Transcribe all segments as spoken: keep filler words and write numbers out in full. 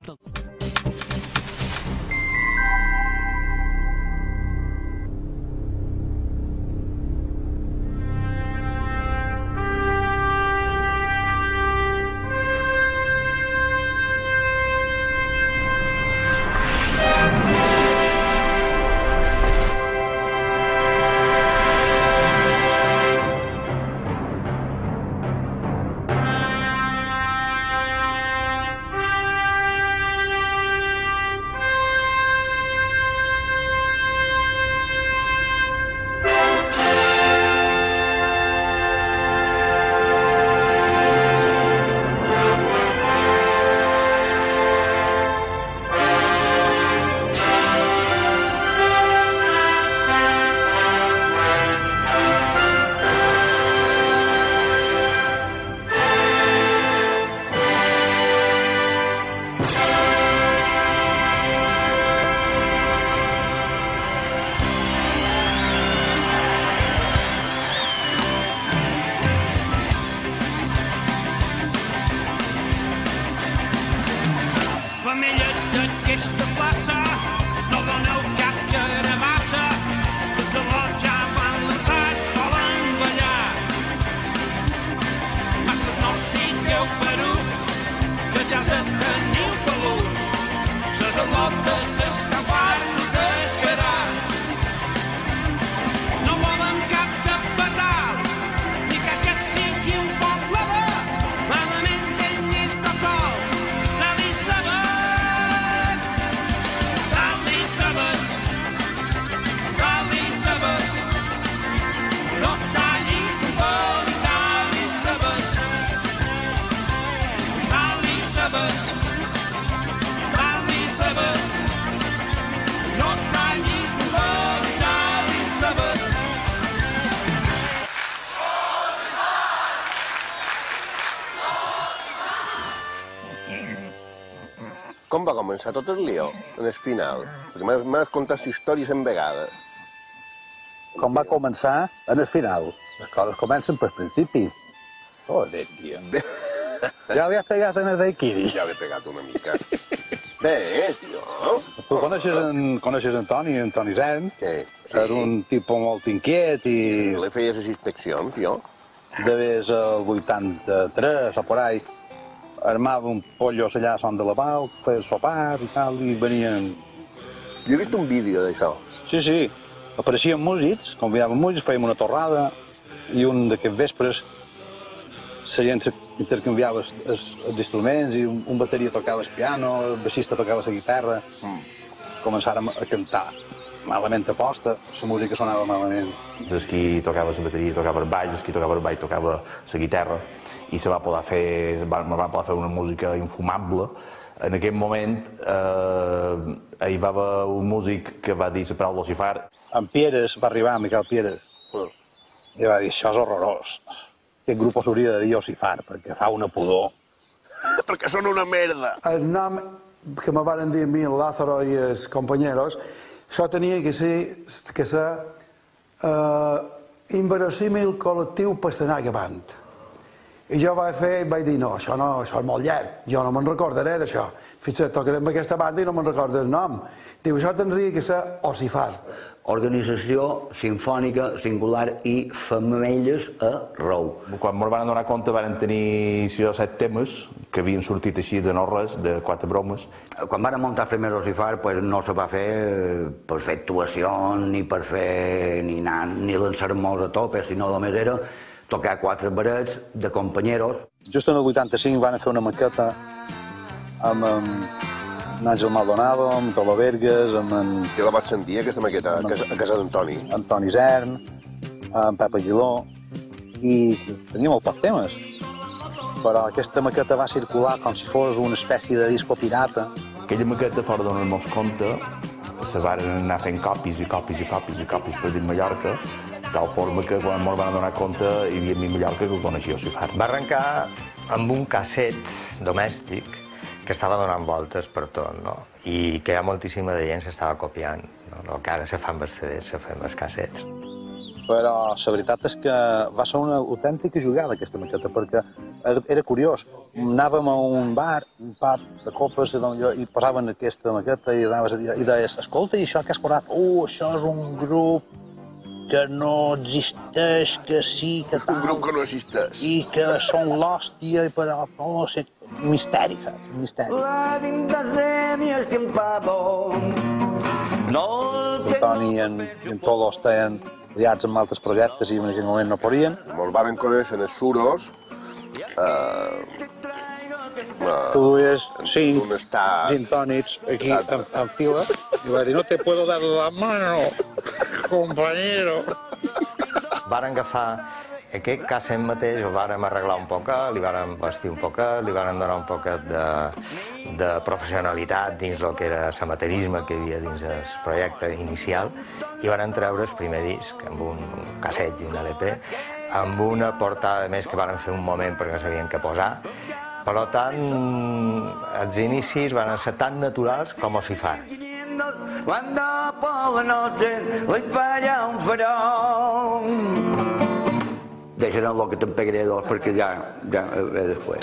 tot el... Famílies d'aquesta plaça, no doneu cap carabassa, tots els lots ja van lançats, volen ballar. Mascles no sigueu peruts, que ja te teniu peluts, ses al·lotes s'estan farts d'esperar. No volen cap de petar, ni que aquest sigui un poble de malament tenyits tot sol. Com va començar tot el lío en el final? Perquè m'has contat històries en vegades. Com va començar en el final? Les coses comencen pel principi. Joder, tio. Ja havies pegat en el daiquiri. Ja l'he pegat una mica. Bé, tio. Tu coneixes en, coneixes en Toni, en Toni Zern? Sí. És un tipus molt inquiet i... Le feies les inspeccions, tio? Devés el vuitanta-tres o por ahí. Armava un pollo allà a Son de la Pau, feia sopars i tal, i venien... Jo he vist un vídeo d'això. Sí, sí. Apareixien músics, convidaven músics, fèiem una torrada, i un d'aquests vespres la gent intercanviava els, els, els instruments, i un, un bateria tocava el piano, el baixista tocava la guitarra. Mm. Començàrem a cantar. Malament a posta, la música sonava malament. El qui tocava la bateria tocava el baix, el qui tocava el baix tocava la guitarra, i se va poder fer, va, va poder fer una música infumable. En aquell moment eh, hi va haver un músic que va dir la paraula Lucifar. En Pieres va arribar, Miquel Pieres, i va dir, això és horrorós. Aquest grup s'hauria de dir Lucifar, perquè fa una pudor. Perquè són una merda. El nom que me van dir a mi, el Lázaro i els companyeros, això tenia que ser, que ser uh, inverosímil col·lectiu per anar acabant. I jo vaig fer i vaig dir, no, això no, això és molt llarg, jo no me'n recordaré d'això. Fins que tocarem aquesta banda i no me'n recordo el nom. Diu, això tindria que ser Ocifar. Organització Simfònica Singular i Femelles a Rou. Quan ens van donar compte van tenir sis o set temes que havien sortit així de no res, de quatre bromes. Quan van muntar el primer Ocifar pues, no se va fer per fer actuacions ni per fer ni, ni llançar-nos a tope, sinó només era tocar quatre barets de companyeros. Just en el vuitanta-cinc van fer una maqueta amb en Àngel Maldonado, amb Tolo Verges, amb en... Jo la vaig sentir, aquesta maqueta, a casa, a casa d'Antoni. En Toni Zern, en Pep Aguiló, i tenia molt pocs temes. Però aquesta maqueta va circular com si fos una espècie de disco pirata. Aquella maqueta, fora donar-nos compte, se van anar fent copis i copis i copis i copis per dins Mallorca, de tal forma que quan ens van donar compte hi havia mi Mallorca que ho coneixia Ocifar. Va arrencar amb un casset domèstic que estava donant voltes per tot, no? I que hi ha moltíssima de gent s'estava copiant, no? El que ara se fa amb els C Ds, se fa amb els cassets. però la veritat és que va ser una autèntica jugada aquesta maqueta, perquè era curiós. Anàvem a un bar, un pub de copes, i posaven aquesta maqueta i anaves a dir, i deies, escolta, i això que has posat? Uh, això és un grup que no existeix, que sí, que tal... Un grup que no existeix. I que són l'hòstia, i però no sé... Misteri, saps? Misteri. El Toni i en, i en Tolos estaven liats amb altres projectes i en aquell moment no podien. Ens van conèixer els suros. Eh, Tu duies cinc un està... gin tònics aquí en, en fila i va dir, no te puedo dar la mano, compañero. Varen agafar aquest casset mateix, el vàrem arreglar un poc, li vàrem vestir un poc, li vàrem donar un poc de, de professionalitat dins el que era l'amateurisme que hi havia dins el projecte inicial i vàrem treure el primer disc amb un casset i un L P, amb una portada més que vàrem fer un moment perquè no sabien què posar. Per tant, els inicis van ser tan naturals com o si fa. Cuando por la noche hoy falla un farol. Deixarem el que te'n pegaré dos perquè ja, ja ve després.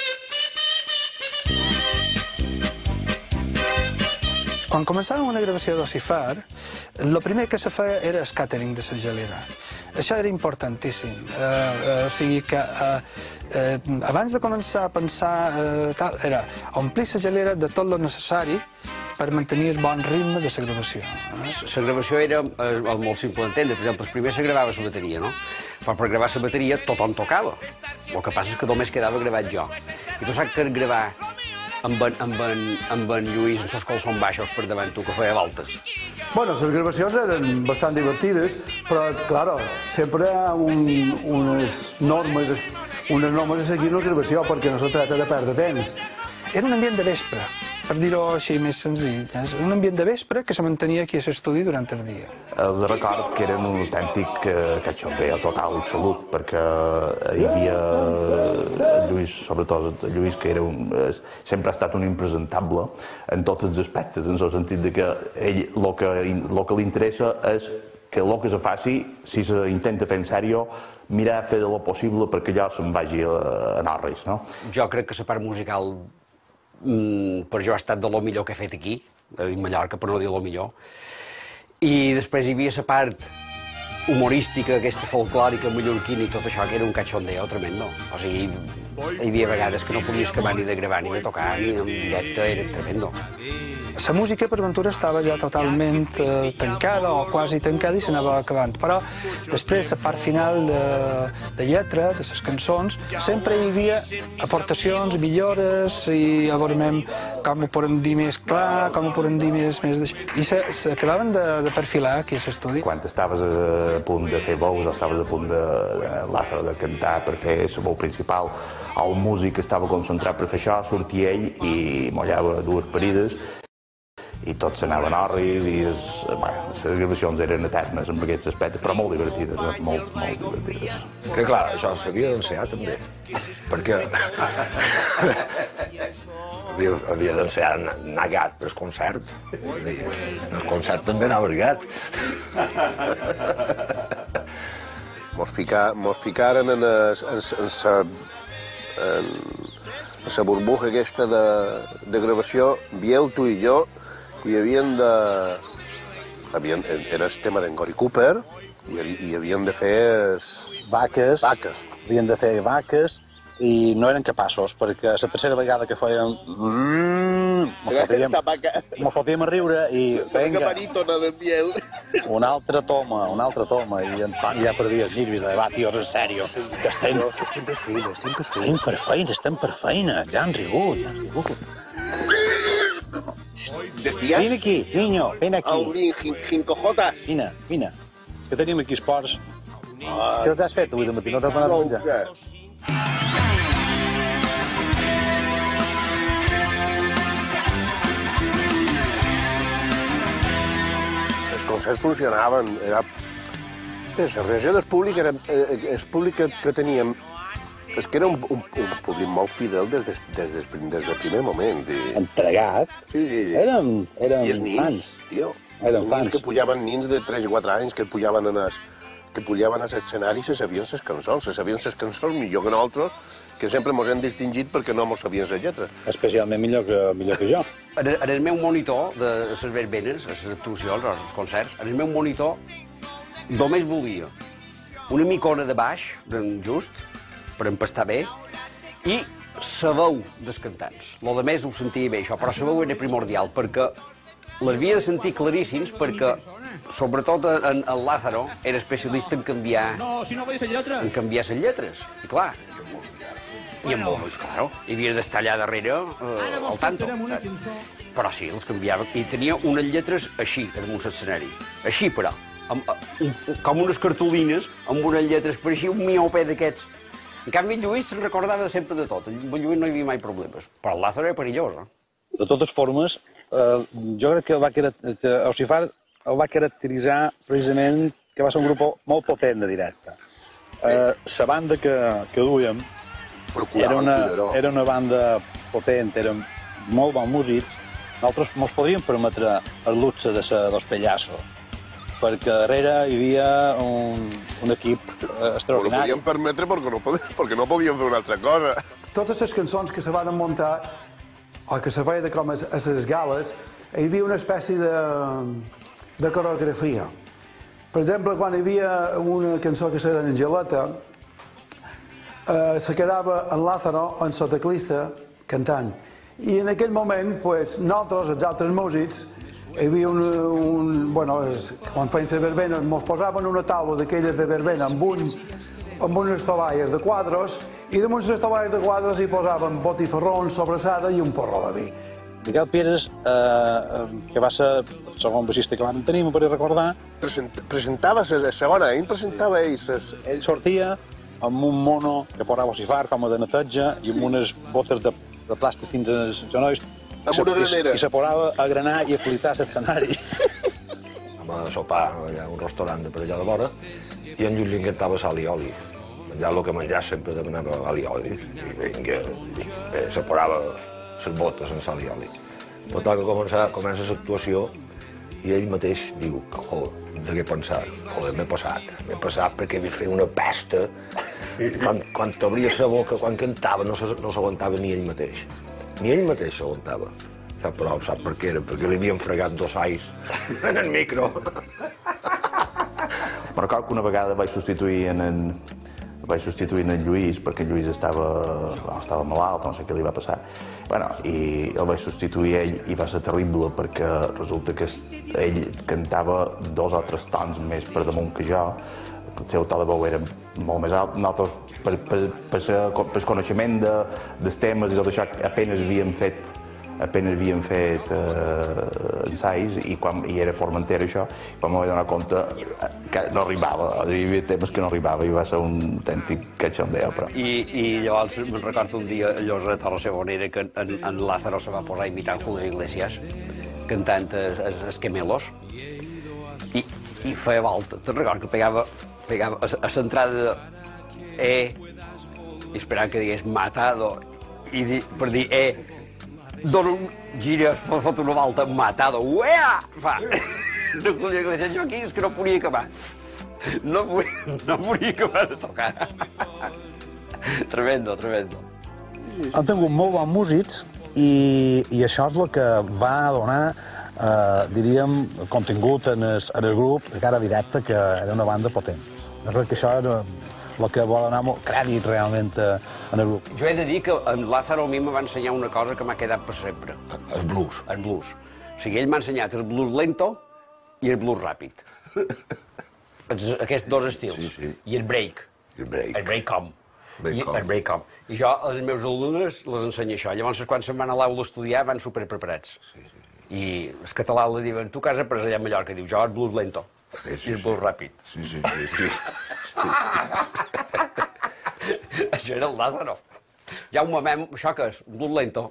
Quan començàvem una gravació d'Ossifar, el primer que se feia era el catering de la gelera. Això era importantíssim. Uh, uh, o sigui que uh, uh, abans de començar a pensar, uh, tal, era omplir la gelera de tot el necessari per mantenir el bon ritme de la gravació. La gravació era eh, molt simple d'entendre. Per exemple, primer se gravava la bateria, no? Però per gravar la bateria tothom tocava. El que passa és que només quedava gravat jo. I tu saps que gravar amb en, amb en, amb en Lluís en els colzons baixos per davant tu, que feia voltes. Bueno, les gravacions eren bastant divertides, però, claro, sempre hi ha un, unes normes, unes normes a seguir una gravació perquè no se tracta de perdre temps. Era un ambient de vespre, per dir-ho així més senzill. És un ambient de vespre que se mantenia aquí a l'estudi durant el dia. Els record que eren un autèntic cachondeo total, absolut, perquè hi havia Lluís, sobretot Lluís, que era un, sempre ha estat un impresentable en tots els aspectes, en el sentit de que ell el que, el que li interessa és que el que se faci, si s'intenta fer en sèrio, mirar a fer de lo possible perquè allò se'n vagi a anar res, no? Jo crec que la part musical per jo ha estat de lo millor que he fet aquí, a Mallorca, per no dir lo millor. I després hi havia la part humorística, aquesta folclòrica mallorquina i tot això, que era un cachondeo tremendo. O sigui, hi havia vegades que no podies acabar ni de gravar ni de tocar, ni en directe, era tremendo. La música, per ventura, estava ja totalment eh, tancada o quasi tancada i s'anava acabant. Però després, la part final de, de lletra, de les cançons, sempre hi havia aportacions, millores i a veure com ho podem dir més clar, com ho podem dir més... més I s'acabaven de, de perfilar aquí a l'estudi. Quan estaves a punt de fer veus o estaves a punt de, de Lázaro de cantar per fer la veu principal, el músic estava concentrat per fer això, sortia ell i mollava dues parides i tots anaven orris i es, bueno, les gravacions eren eternes en aquest aspecte, però molt divertides, eh? molt, molt divertides. Que clar, això s'havia d'ensenyar també, perquè havia, havia d'ensenyar anar gat per el concert, el concert també anava gat. Mos, ficar, mos ficaren en la en la burbuja aquesta de, de gravació, Biel, tu i jo, i havien de... Havien, era el tema d'en Cory Cooper i, i havien de fer... Vaques. Vaques. Havien de fer vaques i no eren capaços, perquè la tercera vegada que feien... Mos fotíem a riure i... Vinga, una altra toma, una altra toma, i en Toni ja perdia els nervis de va, tios, en sèrio, que estem... Estem per feina, estem per feina. Estem per feina, estem per feina, ja han rigut, ja han rigut. Vine aquí, niño, vine aquí. Au, jincojota. Vine, vine. És que tenim aquí esports. És que els has fet avui de matí, no t'has donat a menjar. Els concerts funcionaven, era... La reacció del públic era... El públic que, que teníem... És que era un, un, un públic molt fidel des, de, des, des, des del primer moment. I... Entregat. Sí, sí, sí. Érem, érem I els nins, fans. tio. Érem nins fans. que pujaven, nins de tres o quatre anys, que pujaven en el, que pujaven a l'escenari se sabien les cançons, se sabien les cançons millor que nosaltres, que sempre ens hem distingit perquè no ens sabien les lletres. Especialment millor que, millor que jo. En, en el meu monitor de les verbenes, les actuacions, els concerts, en el meu monitor només volia una micona de baix, d'en Just, per empastar bé, i la veu dels cantants. Lo de més ho sentia bé, això, però la veu era primordial, perquè l'havia de sentir claríssims, perquè, sobretot en, en Lázaro, era especialista en canviar, en canviar les lletres. I clar, i amb molt, claro, hi havia d'estar allà darrere eh, al tanto. Però sí, els canviava, i tenia unes lletres així, en un escenari. Així, però, amb, un, com unes cartolines, amb unes lletres, pareixia un miopè d'aquests. En canvi, en Lluís se'n recordava sempre de tot. En Lluís no hi havia mai problemes. Però el Lázaro era perillós, eh? De totes formes, eh, jo crec que el va, que Ocifar el va caracteritzar precisament que va ser un grup molt potent de directe. Eh, la banda que, que duíem era una, era una banda potent, eren molt bons músics. Nosaltres ens podríem permetre el luxe de ser dos pellassos, perquè darrere hi havia un, un equip extraordinari. Ho podíem permetre perquè no, podíem, perquè no podíem fer una altra cosa. Totes les cançons que se van muntar, o que se feien com a les gales, hi havia una espècie de, de coreografia. Per exemple, quan hi havia una cançó que s'era Angeleta, eh, se quedava en Lázaro, en el teclista, cantant. I en aquell moment, pues, nosaltres, els altres músics, hi havia un... un bueno, es, quan feien les verbenes, ens posaven una taula d'aquelles de verbena amb, un, amb unes tovalles de quadres, i damunt les tovalles de quadres hi posaven botifarrons, sobrassada i un porró de vi. Miquel Pires, eh, que va ser el segon baixista que vam tenir, m'ho podria recordar. Present, presentava, la segona, ell presentava ell. Ses... Ell sortia amb un mono que portava Ocifar, com a de neteja, i amb unes botes de, de plàstic fins als genolls. Amb una granera. I se posava a granar i a flitar l'escenari. Vam a sopar allà a un restaurant de per allà de vora, i en Lluís li encantava sal i oli. Menjar el que menjar sempre demanava oli i oli. I vinga, i se posava les botes en sal i oli. Per tant, que comença, comença l'actuació, i ell mateix diu, joder, de què pensar? Joder, m'he passat. M'he passat perquè havia fet una pesta. Quan, quan t'obria la boca, quan cantava, no s'aguantava ni ell mateix. Ni ell mateix s'aguantava. Sap, però sap per què era? Perquè li havien fregat dos ais en el micro. Però cal que una vegada vaig substituir en en, vaig substituir en Lluís, perquè en Lluís estava, estava malalt, no sé què li va passar. Bueno, i el vaig substituir ell i va ser terrible perquè resulta que ell cantava dos o tres tons més per damunt que jo. El seu to de veu era molt més alt. Nosaltres, per, per, per, per el coneixement de, dels temes i tot això, apenas havíem fet apenas havíem fet eh, ensais i, quan, i era Formentera això, i quan m'ho vaig donar compte que no arribava, hi havia temes que no arribava i va ser un autèntic cachondeo. Però... I, I llavors me'n recordo un dia allò a Torre Sebonera que en, en Lázaro se va posar a imitar Julio Iglesias cantant els Esquemelos i, i feia volta. Te'n recordo que pegava, pegava a, a l'entrada de E i esperant que digués matado i di, per dir E dona un gira, fot una volta, matado, uea! Fa. No podia deixar jo aquí, és que no podia acabar. No podia, no podia acabar de tocar. Tremendo, tremendo. Han tingut molt bons músics i, i això és el que va donar, eh, diríem, contingut en el, en el grup de cara directa, que era una banda potent. Jo crec que això era el que vol donar molt crèdit realment en el grup. Jo he de dir que en Lázaro a mi me va ensenyar una cosa que m'ha quedat per sempre. El blues. El blues. O sigui, ell m'ha ensenyat el blues lento i el blues ràpid. Aquests dos estils. Sí, sí. I el break. El break. El break-com. Break I, el break-com. I jo, als meus alumnes, les ensenyo això. Llavors, quan se'n van a l'aula a estudiar, van superpreparats. Sí, sí. I el català li diuen, tu que has après allà a Mallorca? Diu, jo el blues lento. Sí, sí, I el blues sí. ràpid. Sí, sí, sí. sí. Això era el Lázaro. Hi ha un moment, això que és? Un blues lento.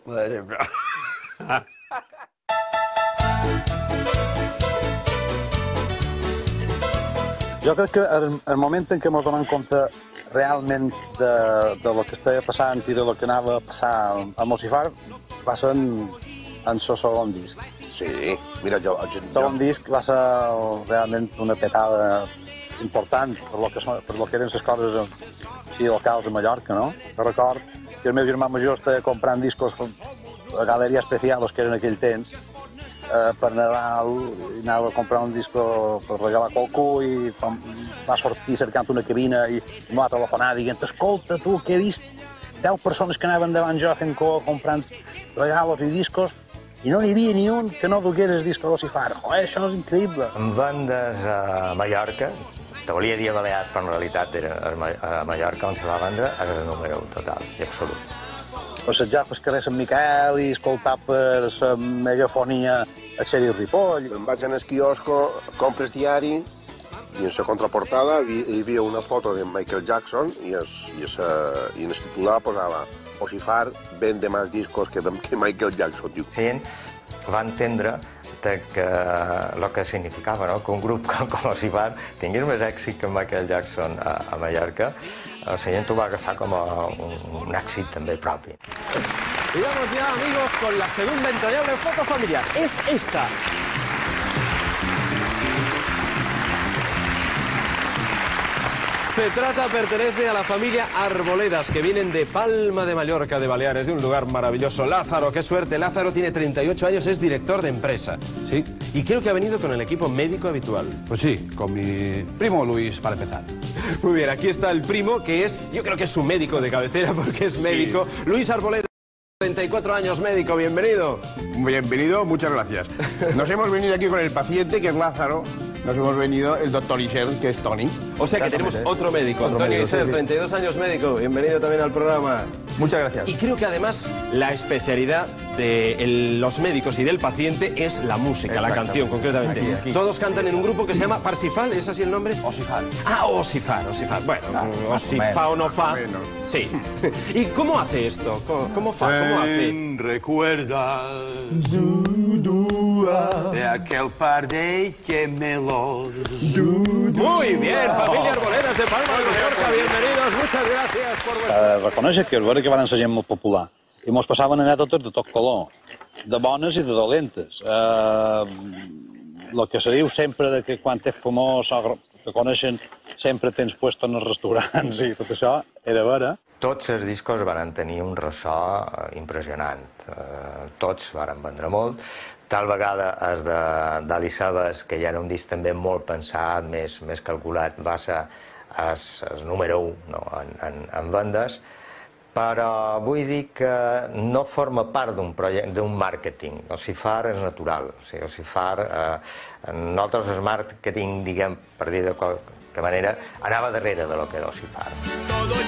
Jo crec que el, el moment en què ens donem compte realment de, de lo que estava passant i de lo que anava a passar a Ocifar va ser en, en el segon disc. Sí, mira, jo... El segon disc va ser realment una petada important per lo que, per lo que eren les coses sí, locals a Mallorca, no? Jo record que el meu germà major estava comprant discos a Galeria Especial, que eren en aquell temps, eh, per Nadal, i anava a comprar un disco per regalar a qualcú i va sortir cercant una cabina i em va telefonar dient escolta, tu, que he vist deu persones que anaven davant jo fent cua comprant regalos i discos i no n'hi havia ni un que no dugués el disco d'Ossifar. Joder, això és increïble. En vendes a Mallorca, te volia dir a Balears, però en realitat era a Mallorca on se va vendre, és el número total i absolut. Passejar pel carrer Sant Miquel i escoltar per la megafonia a Xeri Ripoll. Em vaig anar al quiosco, compres diari, i en la contraportada hi havia una foto de Michael Jackson i en el titular posava Ossifar vende más discos que Michael Jackson. La gent va entendre que el que significava que un grup com Ossifar tingués més èxit que Michael Jackson a Mallorca. La gent ho va agafar com un èxit també propi. Y vamos ya, amigos, con la segunda entrañable foto familiar. Es esta. Se trata, pertenece a la familia Arboledas, que vienen de Palma de Mallorca, de Baleares, de un lugar maravilloso. Lázaro, qué suerte. Lázaro tiene treinta y ocho años, es director de empresa. Sí. Y creo que ha venido con el equipo médico habitual. Pues sí, con mi primo Luis, para empezar. Muy bien, aquí está el primo, que es, yo creo que es su médico de cabecera, porque es médico. Sí. Luis Arboledas, treinta y cuatro años, médico, bienvenido. Bienvenido, muchas gracias. Nos hemos venido aquí con el paciente, que es Lázaro. Nos hemos venido el doctor Isel, que es Tony. O sea que tenemos otro médico, otro Antonio médico, Isel, sí, sí. treinta y dos años, médico. Bienvenido también al programa. Muchas gracias. Y creo que además la especialidad de el, los médicos y del paciente es la música, la canción concretamente. Aquí, aquí. Todos cantan en un grupo que se llama Parsifal, ¿es así el nombre? Ossifar. Ah, Ossifar, Ossifar. Bueno, Ah, Ossifa o no fa. Sí. ¿Y cómo hace esto? ¿Cómo, cómo fa? ¿Cómo hace? Recuerda de aquel par de gemelos. Muy bien, familia Arboledas de Palma de Mallorca, bienvenidos, muchas gracias por vuestra... Uh, reconèixer que el veure que van ser gent molt popular i mos passaven anècdotes de tot color, de bones i de dolentes. Uh, lo que se diu sempre de que quan ets famós o te coneixen sempre tens puesto en els restaurants i tot això, era vera. Tots els discos van tenir un ressò impressionant. Uh, tots van vendre molt. Tal vegada el d'Ali Sabes, que ja era un disc també molt pensat, més, més calculat, va ser el número u no, en, en, en vendes, però vull dir que no forma part d'un projecte, d'un màrqueting. Ossifar és natural. O sigui, Ossifar, eh, nosaltres el màrqueting, diguem, per dir de qualque manera, anava darrere de lo que era Ossifar. Todo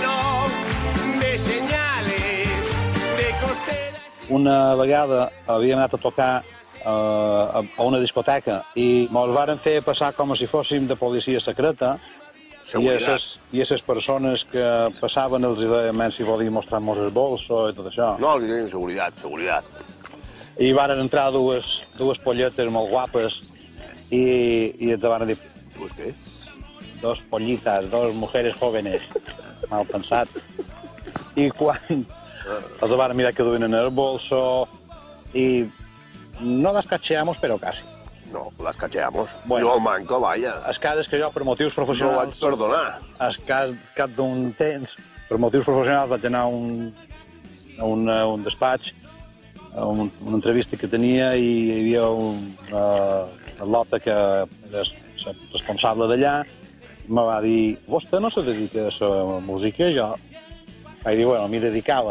lleno de señales, de costeras. Una vegada havíem anat a tocar uh, a una discoteca i mos varen fer passar com si fóssim de policia secreta i aquestes persones que passaven els deien si volien mostrar-nos el bolso i tot això. No, li deien seguretat, seguretat. I varen entrar dues, dues polletes molt guapes i, i ens van dir... Pues què? Dos pollitas, dos mujeres jóvenes. Mal pensat. I quan... Els van mirar que duien en el bolso y no las cacheamos, pero casi. No, las cacheamos. Bueno, jo el manco, vaya. El cas és que jo, per motius professionals... No vaig perdonar. El cas, cap d'un temps, per motius professionals, vaig anar a un, a un, a un despatx, a un, una entrevista que tenia i hi havia un, uh, una lota que era responsable d'allà, me va dir, vostè no se dedica a la música? Jo vaig dir, bueno, m'hi dedicava.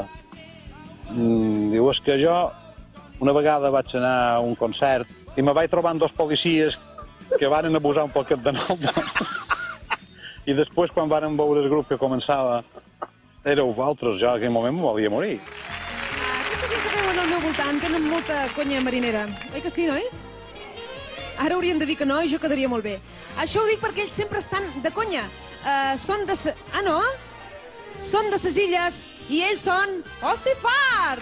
Mm, diu, és que jo una vegada vaig anar a un concert i me vaig trobant dos policies que varen abusar un poquet de nosaltres. I després, quan varen veure el grup que començava, éreu vosaltres, jo en aquell moment me volia morir. Aquesta gent que veuen al meu voltant tenen molta conya marinera, oi que sí, nois? Ara haurien de dir que no i jo quedaria molt bé. Això ho dic perquè ells sempre estan de conya. Uh, són de... Ah, no? Són de ses illes i ells són Ossifar!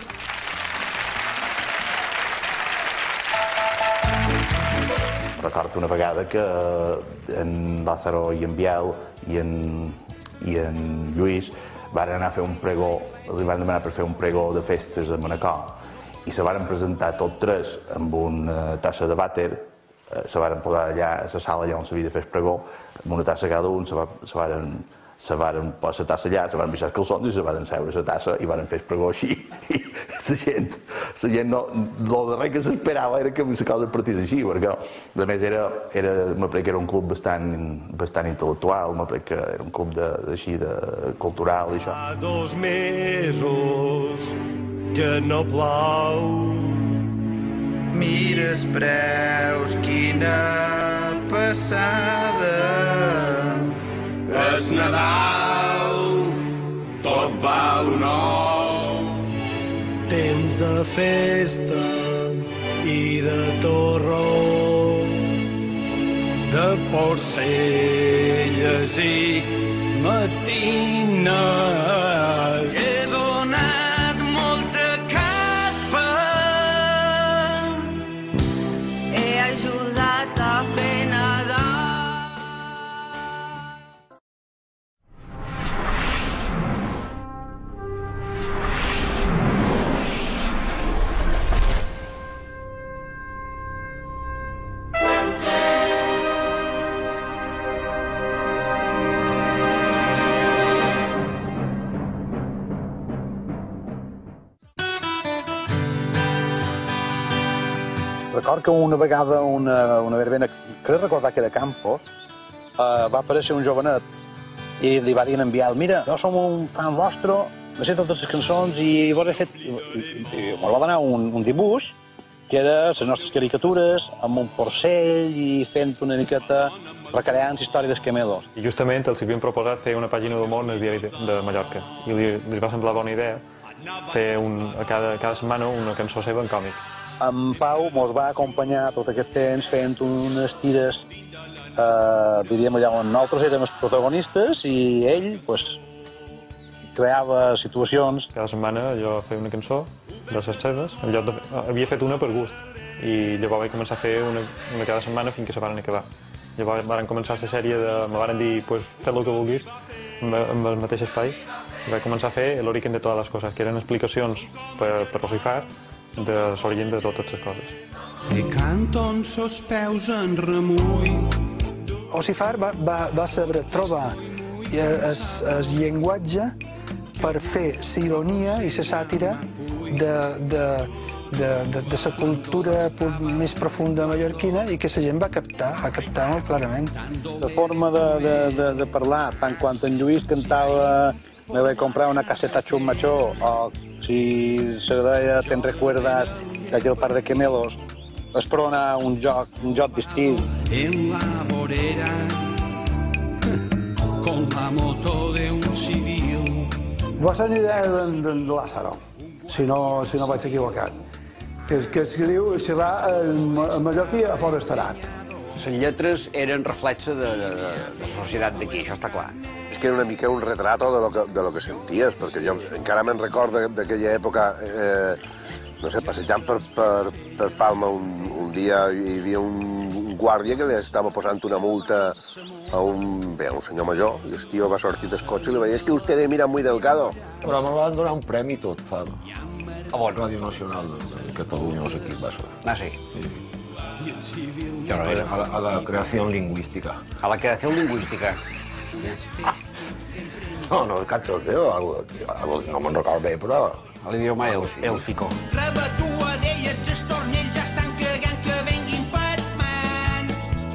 Recordo una vegada que en Lázaro i en Biel i en, i en Lluís van anar a fer un pregó, els van demanar per fer un pregó de festes a Manacor i se van presentar tots tres amb una tassa de vàter se varen posar allà a la sala allà on s'havia de fer el pregó, amb una tassa cada un, se varen se varen posar la tassa allà, se varen baixar els calçons i se varen seure la tassa i varen fer el pregó així. I la gent, la gent no, el darrer que s'esperava era que la cosa partís així, perquè a més era, era, m'aprec que era un club bastant, bastant intel·lectual, m'aprec que era un club així de cultural i això. Fa dos mesos que no plou. Mira els preus, quina passada. És Nadal, tot val un ou. Temps de festa i de torró, de porcelles i matines. He donat molta caspa, he ajudat a fer Nadal. Record que una vegada una, una verbena, crec recordar que era Campos, uh, va aparèixer un jovenet i li va dir en enviar, mira, jo som un fan vostre, me sé totes les cançons i vos he fet... I, i, i va donar un, un dibuix que era les nostres caricatures amb un porcell i fent una miqueta recreant la història dels Camelos. I justament els havien proposat fer una pàgina d'humor en el diari de, de Mallorca i li, li va semblar bona idea fer un, a cada, cada setmana una cançó seva en còmic. En Pau mos va acompanyar tot aquest temps fent unes tires, eh, diríem allà on nosaltres érem els protagonistes i ell pues, creava situacions. Cada setmana jo feia una cançó de les seves, en lloc de, havia fet una per gust i llavors vaig començar a fer una, una cada setmana fins que se van acabar. Llavors van començar la sèrie de... me van dir, pues, fes el que vulguis amb, amb el mateix espai i vaig començar a fer l'origen de totes les coses, que eren explicacions per, per Ocifar de l'origen de totes les coses. I canten sos peus en remull. Ocifar va, va, va saber trobar el llenguatge per fer la ironia i la sàtira de, de, de, de, de la cultura més profunda mallorquina i que la gent va captar, va captar molt clarament. La forma de, de, de, de parlar, tant quan en Lluís cantava me vaig comprar una caseta chumachó o si se deia te'n recuerdas d'aquell par de Camelos, és per donar un joc, un joc distinct. En la vorera, con la moto de un civil. Va ser una idea d'en de Lázaro, si no, si no vaig equivocat. Que, que es diu serà el mallorquí aforestarat. Les lletres eren reflexe de, de, de, de la societat d'aquí, això està clar. És que era una mica un retrato de lo que, de lo que senties, perquè jo encara me'n recordo d'aquella època, eh, no sé, passejant per, per, per Palma un, un dia hi havia un, un guàrdia que li estava posant una multa a un, bé, a un senyor major, i el tio va sortir del cotxe i li va dir, és que usted mira muy delgado. Però me van donar un premi tot, fa... A bon? Ràdio Nacional de Catalunya, no sé qui va ser. Ah, sí? Sí. Jo no era. A la, a la creació lingüística. A la creació lingüística. No, no, el canto teu, algo, algo, no me'n recordo bé, però... A l'idioma èlfico. Rebatua d'elles, els tornells ja estan cagant que venguin Batman.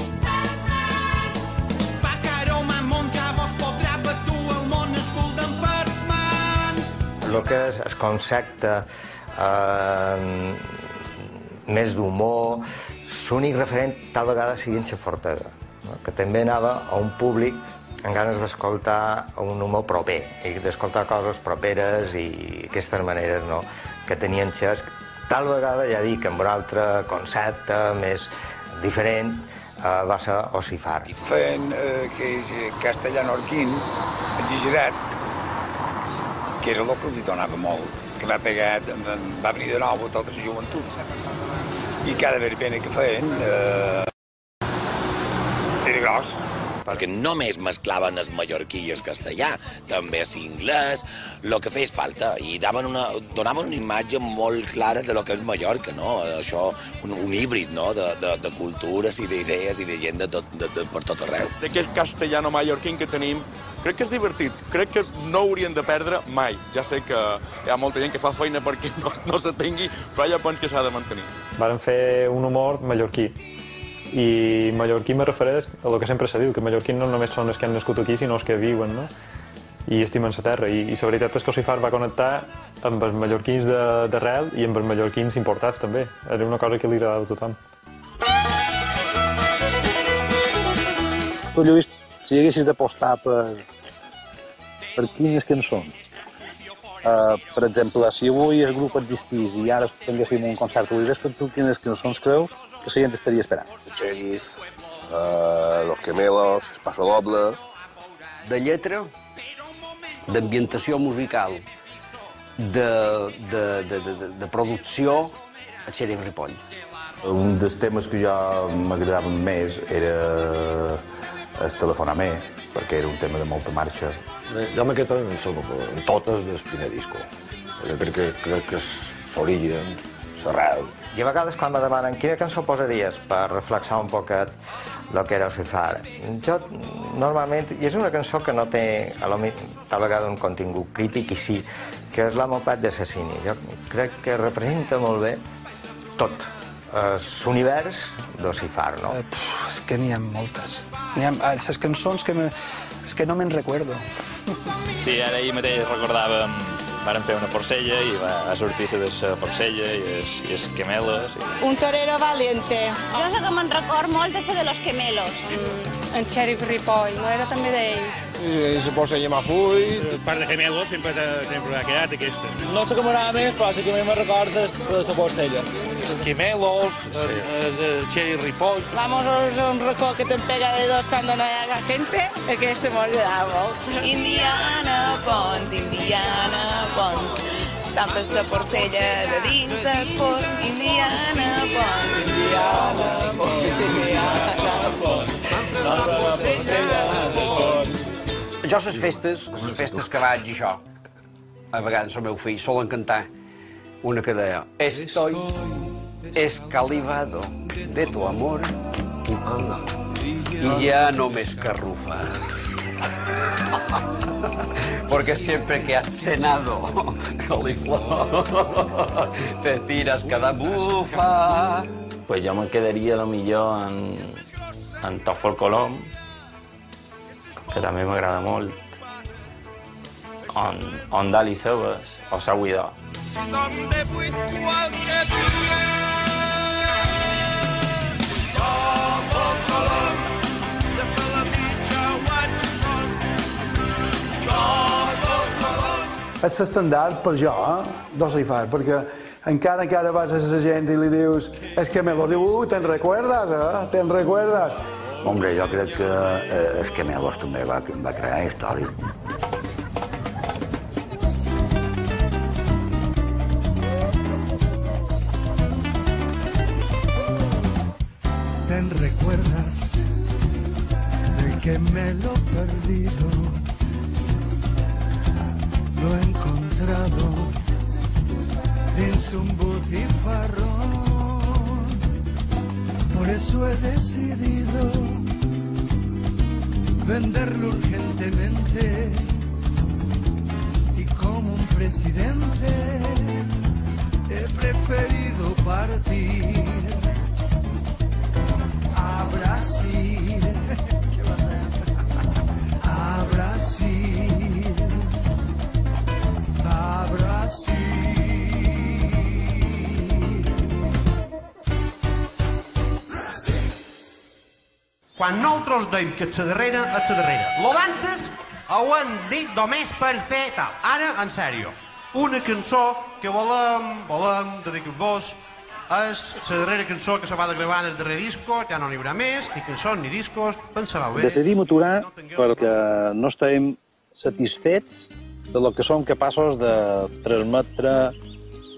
Pa caroma, monja, vos podrà batu el món escoltant Batman. El que és el concepte eh, més d'humor, l'únic referent tal vegada sigui en Xafortega, no? Que també anava a un públic amb ganes d'escoltar un humor proper i d'escoltar coses properes i aquestes maneres, no?, que tenien xers. Tal vegada, ja dic, amb un altre concepte més diferent, eh, va ser Ocifar. Feien eh, que és castellano-arquín, exagerat, que era el que els hi donava molt, que va pegar, va venir de nou a tota la joventut. I cada verbena que feien eh, era gros. perquè només mesclaven el mallorquí i el castellà, també l'inglès, el que fes falta, i donaven una, donaven una imatge molt clara de lo que és Mallorca, no? Això, un, un híbrid, no?, de, de, de cultures i d'idees i de gent de tot, de, de, per tot arreu. D'aquest castellano mallorquín que tenim, crec que és divertit, crec que no haurien de perdre mai. Ja sé que hi ha molta gent que fa feina perquè no, no se tingui, però jo penso que s'ha de mantenir. Varen fer un humor mallorquí. I mallorquí me refereix a el que sempre se diu, que mallorquí no només són els que han nascut aquí, sinó els que viuen, no? I estimen la terra. I, i la veritat és que Ocifar va connectar amb els mallorquins d'arrel i amb els mallorquins importats, també. Era una cosa que li agradava a tothom. Tu, Lluís, si haguessis d'apostar per, per quines cançons, uh, per exemple, si avui el grup existís i ara tinguéssim un concert avui vespre, tu quines cançons creus que la gent estaria esperant? El Sheriff, uh, Los Gemelos, El Paso Doble... De lletra, d'ambientació musical, de, de, de, de, de producció, el Sheriff Ripoll. Un dels temes que jo m'agradava més era el Telefonar més, perquè era un tema de molta marxa. Jo amb aquesta en som en totes del primer disco. Jo crec que, crec que és l'origen, l'arrel. I a vegades quan me demanen quina cançó posaries per reflexar un poquet el que era Ocifar, jo normalment, i és una cançó que no té a la vegada un contingut crític, i sí, que és l'Homopat d'Assassini. Jo crec que representa molt bé tot l'univers d'Ocifar, no? Eh, pff, és que n'hi ha moltes. N'hi ha les cançons que, me, és que no me'n recuerdo. Sí, ara ahir mateix recordàvem, vàrem fer una porcella i va sortir la de la porcella i els, i els gemelos. I... Un torero valiente. Jo sé que me'n record molt de de los gemelos. Mm, en Sheriff Ripoll, no era també d'ells? I la porcella Mafull... El par de gemelos sempre, sempre ha quedat aquesta. No sé com m'agrada més, però sí que a mi me recorda la porcella. Els gemelos, el, el Sheriff Ripoll... Vamos a un racó que te'n pega de dos cuando no hi haga gente, aquesta m'agrada molt. Indiana Pons, Indiana Pons, tampes la porcella de dins el forn. Indiana Pons, Indiana Pons, Indiana Pons, tampes la porcella del forn. Jo a les festes, a les festes que vaig i això, a vegades el meu fill solen cantar una que deia Estoy escalivado de tu amor y ya no me escarrufa. Porque siempre que has cenado coliflor te tiras cada bufa. Pues jo me quedaria a lo millor en, en Tòfol Colom, que també m'agrada molt, on, on Dali Sebes o Saguidó. ¿Dónde fui cualquier día? Tòfol Colom, de la mitja Watson. Tòfol Colom. És l'estandard per jo, eh? d'Ocifar, perquè encara que ara vas a la gent i li dius és que me lo diu, te'n recuerdas, eh? Te'n recuerdas? Hombre, jo crec que eh, és que Melos també va, va crear història. ¿Te recuerdas de que me lo he perdido? Lo he encontrado en su butifarrón. Por eso he decidido venderlo urgentemente y como un presidente he preferido partir a Brasil, ¿qué va a hacer? A Brasil, a Brasil. Quan nosaltres dèiem que la darrera és la darrera. Lo d'antes ho hem dit només per fer tal. Ara, en sèrio, una cançó que volem, volem dedicar-vos és la darrera cançó que se va de gravar en el darrer disco, ja no n'hi haurà més, ni cançons ni discos, penseu bé. Decidim aturar perquè no estem satisfets de lo que som capaços de transmetre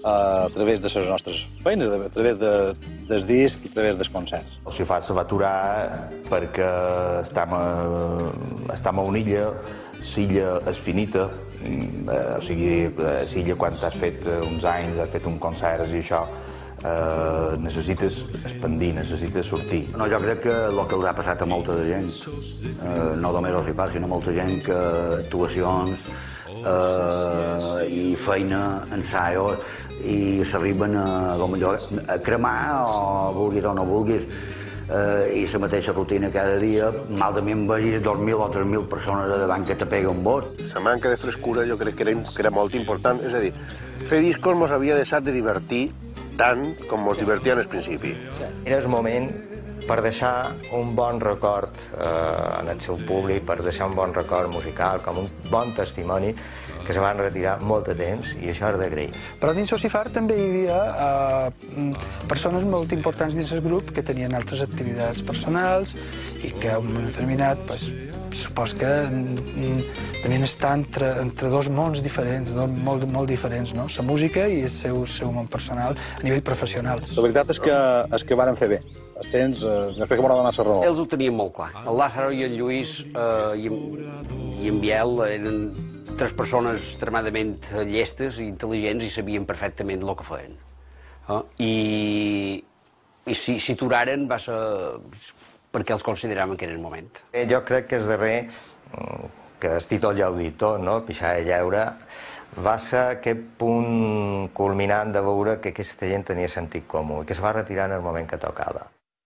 a través de les nostres feines, a través de, del disc i a través dels concerts. El Cifar se va aturar perquè estem a, estem a una illa, l'illa és finita, o sigui, l'illa quan has fet uns anys, has fet un concert i això, eh, necessites expandir, necessites sortir. No, jo crec que el que els ha passat a molta de gent, eh, no només al Cifar, sinó molta gent que actuacions eh, i feina, ensaios, i s'arriben a, a cremar, o vulguis o no vulguis, eh, i la mateixa rutina cada dia, mal de mi em vegis dos mil o tres mil persones a davant que te peguen vot. La manca de frescura jo crec que era, que era molt important, és a dir, fer discos mos havia deixat de divertir tant com mos divertia al principi. Era el moment per deixar un bon record eh, en el seu públic, per deixar un bon record musical, com un bon testimoni, que se van retirar molt de temps i això és d'agrair. Però dins el Cifar també hi havia eh, persones molt importants dins el grup que tenien altres activitats personals i que a un moment determinat, pues, supos que mm, devien estar entre, entre dos mons diferents, no? molt, molt diferents, no? La música i el seu, seu món personal a nivell professional. La veritat és que, és que varen fer bé. Els temps, eh, jo crec que m'haurà donat la raó. Ells ho tenien molt clar. El Lázaro i el Lluís eh, i, i en Biel eren tres persones extremadament llestes i intel·ligents i sabien perfectament el que feien. Eh? I, i si, si aturaren va ser perquè els consideraven que era el moment. Eh, jo crec que és darrer, que el títol ja ho dit tot, no? Pixar de lleure, va ser aquest punt culminant de veure que aquesta gent tenia sentit comú i que es va retirar en el moment que tocava.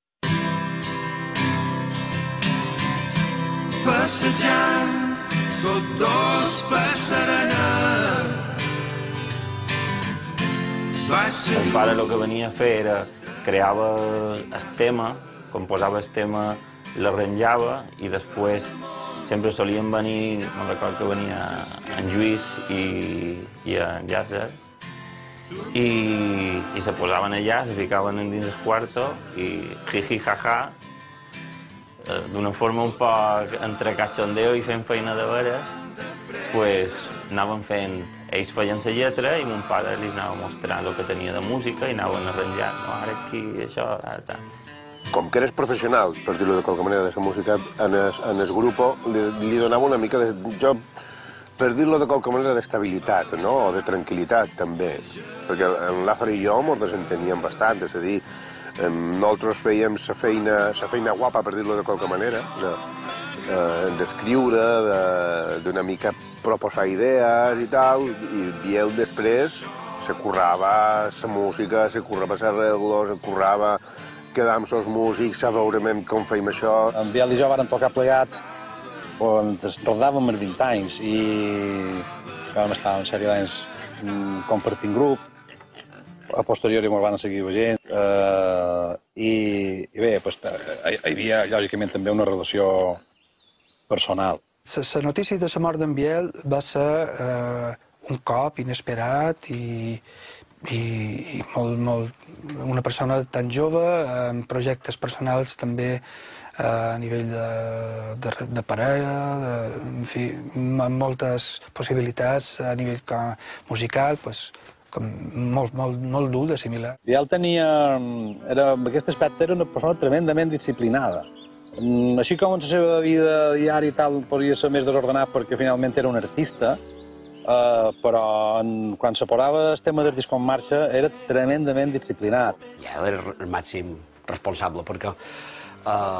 Passejant tot dos passaran. El pare el que venia a fer era creava el tema, composava el tema, l'arranjava i després sempre solien venir, me'n record que venia en Lluís i, i en Llàtzer, i, i se posaven allà, se ficaven dins el quarto i jiji jaja, d'una forma un poc entre cachondeo i fent feina de veres, pues anaven fent, ells feien la lletra i mon pare li anava mostrant el que tenia de música i anaven arranjant, no, ara aquí, això, ara tal. Com que eres professional, per dir-ho de qualque manera, de la música, en el, en el grup li, li donava una mica de... Jo, per dir-lo de qualque manera, d'estabilitat, no? O de tranquil·litat, també. Perquè en Lázaro i jo ens desenteníem bastant, és a dir, nosaltres fèiem la feina, la feina guapa, per dir-lo de qualque manera, d'escriure, d'una mica proposar idees i tal, i Biel després se currava la música, se currava els arreglos, se currava quedar amb els músics, a veure com feim això. En Biel i jo vàrem tocar plegats on ens tardàvem els vint anys i vam estar una sèrie d'anys compartint grup. A posteriori ens van seguir veient eh, i, i bé, pues, hi havia lògicament també una relació personal. La notícia de la mort d'en Biel va ser eh, un cop inesperat i, i, i molt, molt, una persona tan jove, amb projectes personals també eh, a nivell de, de, de parella, de, en fi, amb moltes possibilitats a nivell com, musical, pues, com molt, molt, molt dur d'assimilar. Biel tenia, era, en aquest aspecte era una persona tremendament disciplinada. Així com en la seva vida diària i tal podria ser més desordenat perquè finalment era un artista, Uh, però en, quan se posava el tema del disc en marxa era tremendament disciplinat. Ja era el màxim responsable perquè uh,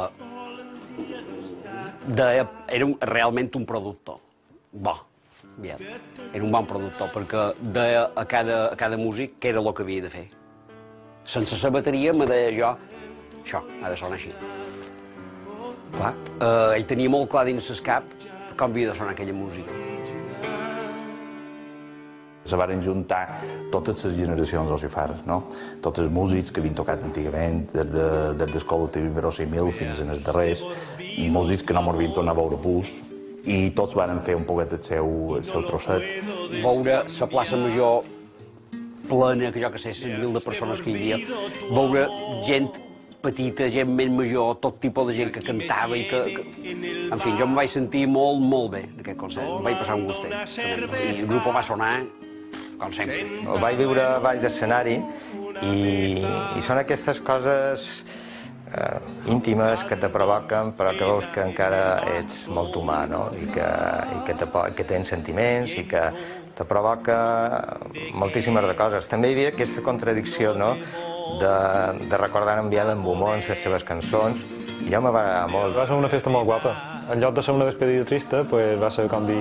deia, era un, realment un productor bo. Bien. Era un bon productor perquè deia a cada, a cada músic què era el que havia de fer. Sense la bateria me deia jo, això ha de sonar així. Clar, uh, ell tenia molt clar dins el cap com havia de sonar aquella música. Se varen juntar totes les generacions del Cifar, no? Tots els músics que havien tocat antigament, des, de, des del col·lectiu Inverosímil fins als darrers, i músics que no m'havien tornat a veure puls, i tots varen fer un poquet el seu, el seu trosset. Veure la plaça Major plena, que jo que sé, cent mil de persones que hi havia, veure gent petita, gent més major, tot tipus de gent que cantava i que... que... En fi, jo em vaig sentir molt, molt bé en aquest concert. Em vaig passar un gustet. I el grup va sonar com sempre. Ho vaig viure a baix d'escenari i, i són aquestes coses eh, íntimes que te provoquen però que veus que encara ets molt humà, no? I que, i que, te, que tens sentiments i que te provoca moltíssimes de coses. També hi havia aquesta contradicció, no?, de, de recordar en Biel en Beaumont les seves cançons, i ja m'ha agradat molt. Va ser una festa molt guapa. En lloc de ser una despedida trista, pues, va ser com dir...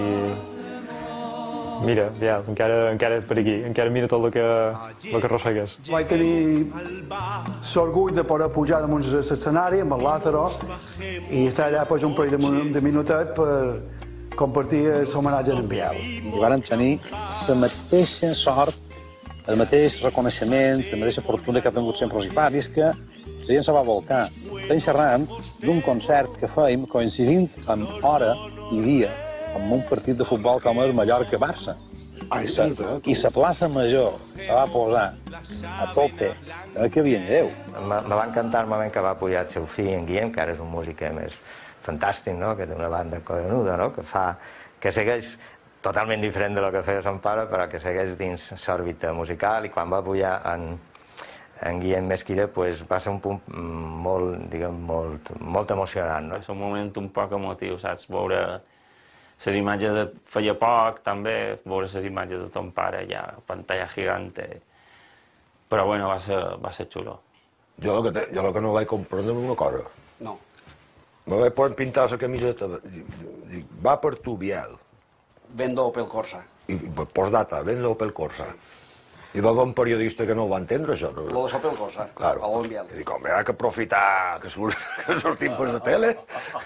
Mira, ja, encara, encara per aquí, encara mira tot el que, el que arrossegues. Vaig tenir l'orgull de poder pujar damunt l'escenari amb el Lázaro i estar allà pues, un parell de, de minutets per compartir l'homenatge a en Biel. I vàrem tenir la mateixa sort, el mateix reconeixement, la mateixa fortuna que ha tingut sempre els Ifar, i és que la gent se va volcar. Estem xerrant d'un concert que fèiem coincidint amb hora i dia amb un partit de futbol com és Mallorca-Barça. I sa, I la plaça major se va posar a tope, no que havia ni Déu. Me va encantar el moment que va pujar el seu fill, en Guillem, que ara és un músic més fantàstic, no?, que té una banda collonuda, no?, que fa, que segueix totalment diferent de lo que feia son pare, però que segueix dins l'òrbita musical, i quan va pujar en, en Guillem Mesquida, pues, va ser un punt molt, diguem, molt, molt emocionant, no? Va ser un moment un poc emotiu, saps? Veure les imatges de feia poc, també, veure les imatges de ton pare ja, pantalla gigante. Però bueno, va ser, va ser xulo. Jo el que, te, jo el que no vaig comprendre una cosa. No. Me vaig poder pintar la camiseta, dic, va per tu, Biel. Vendo pel Corsa. I postdata, vendo pel Corsa. I va haver un periodista que no ho va entendre, això. No? Lo de Sopel Corsa, claro. a Biel. I dic, home, hi ha que aprofitar que, surt, que sortim per la tele.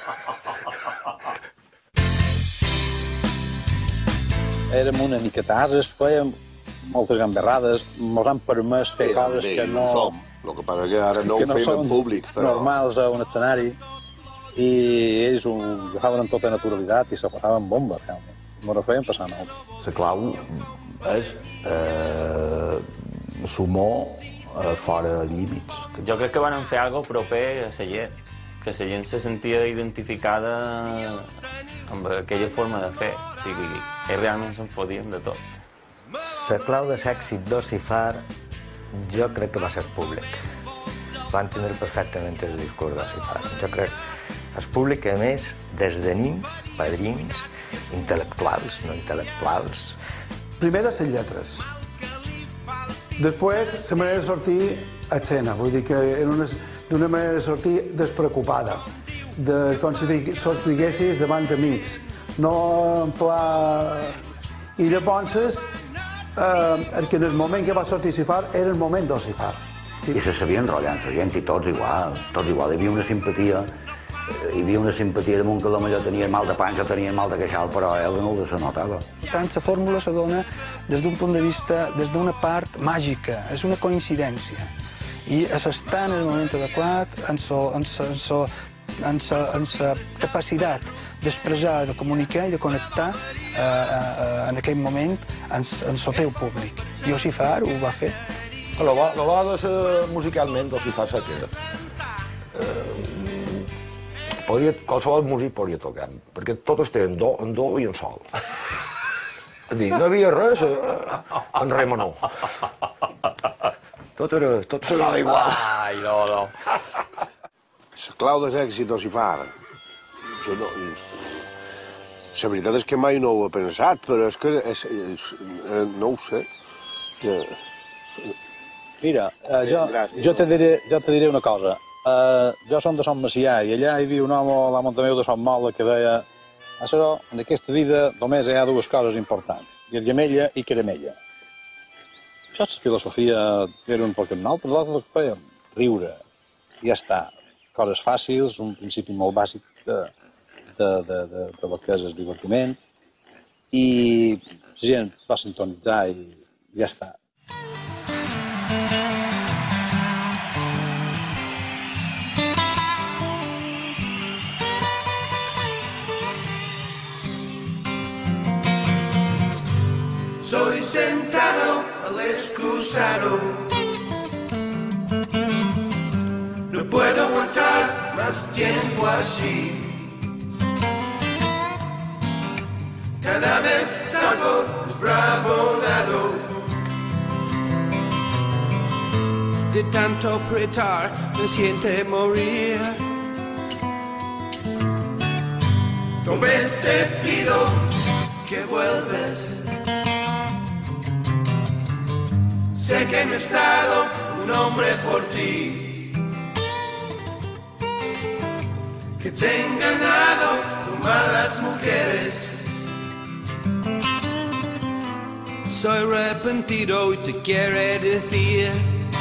Érem una mica tases, fèiem moltes gamberrades, mos han permès fer coses que no... som. El que passa que ara no ho fem en públic, però... normals a un escenari, i ells ho agafaven amb tota naturalitat i se passaven bomba, realment. Mos ho feien passar molt. La clau és eh, l'humor eh, fora límits. Jo crec que van fer alguna cosa proper a la gent, que la gent se sentia identificada amb aquella forma de fer, o sigui, ells realment se'n fotien de tot. La clau de l'èxit d'Ossifar jo crec que va ser públic. Va entendre perfectament el discurs d'Ossifar. Jo crec que el públic, a més, des de nins, padrins, intel·lectuals, no intel·lectuals. Primer les lletres. Després, la manera de sortir a escena, vull dir que era d'una manera de sortir despreocupada, de com si sortiguessis davant d'amics, no en pla... I llavors, eh, que en el moment que va sortir Sifar era el moment d'Ossifar. I se sabia enrotllant la gent i tots igual, tots igual. Hi havia una simpatia, hi havia una simpatia damunt que potser tenia mal de panxa, tenia mal de queixal, però ell no ho se notava. Tant la fórmula se dona des d'un punt de vista, des d'una part màgica, és una coincidència. I s'està en el moment adequat, en la capacitat d'expressar, de comunicar i de connectar eh, eh, en aquell moment en el teu públic. I Ossifar ho va fer. La va de ser musicalment, Ossifar sap que eh, podria, qualsevol músic podria tocar, perquè tot està en do, en do i en sol. És a dir, no hi havia res eh, en re menor. Tot era, tot sonava igual. Ai, no, no. La clau de l'èxit d'Ossifar. No, la veritat és que mai no ho he pensat, però és que és, és, no ho sé. Mira, eh, jo, jo, te diré, jo te diré una cosa. Eh, jo som de Sant Macià i allà hi havia un home, la Montameu de Sant Mola, que deia això, en aquesta vida només hi ha dues coses importants, llamella i caramella. Això és la filosofia era un poc amb nosaltres, nosaltres el que fèiem, riure, i ja està. Coses fàcils, un principi molt bàsic de, de, de, de, de lo que és el divertiment, i la gent va sintonitzar i ja està. Soy sentado al excusado, no puedo aguantar más tiempo así. Cada vez salgo desbravonado de tanto apretar me siente morir. Tal vez te pido que vuelves. Sé que no he estado un hombre por ti, que te he engañado con malas mujeres. Soy arrepentido y te quiero decir,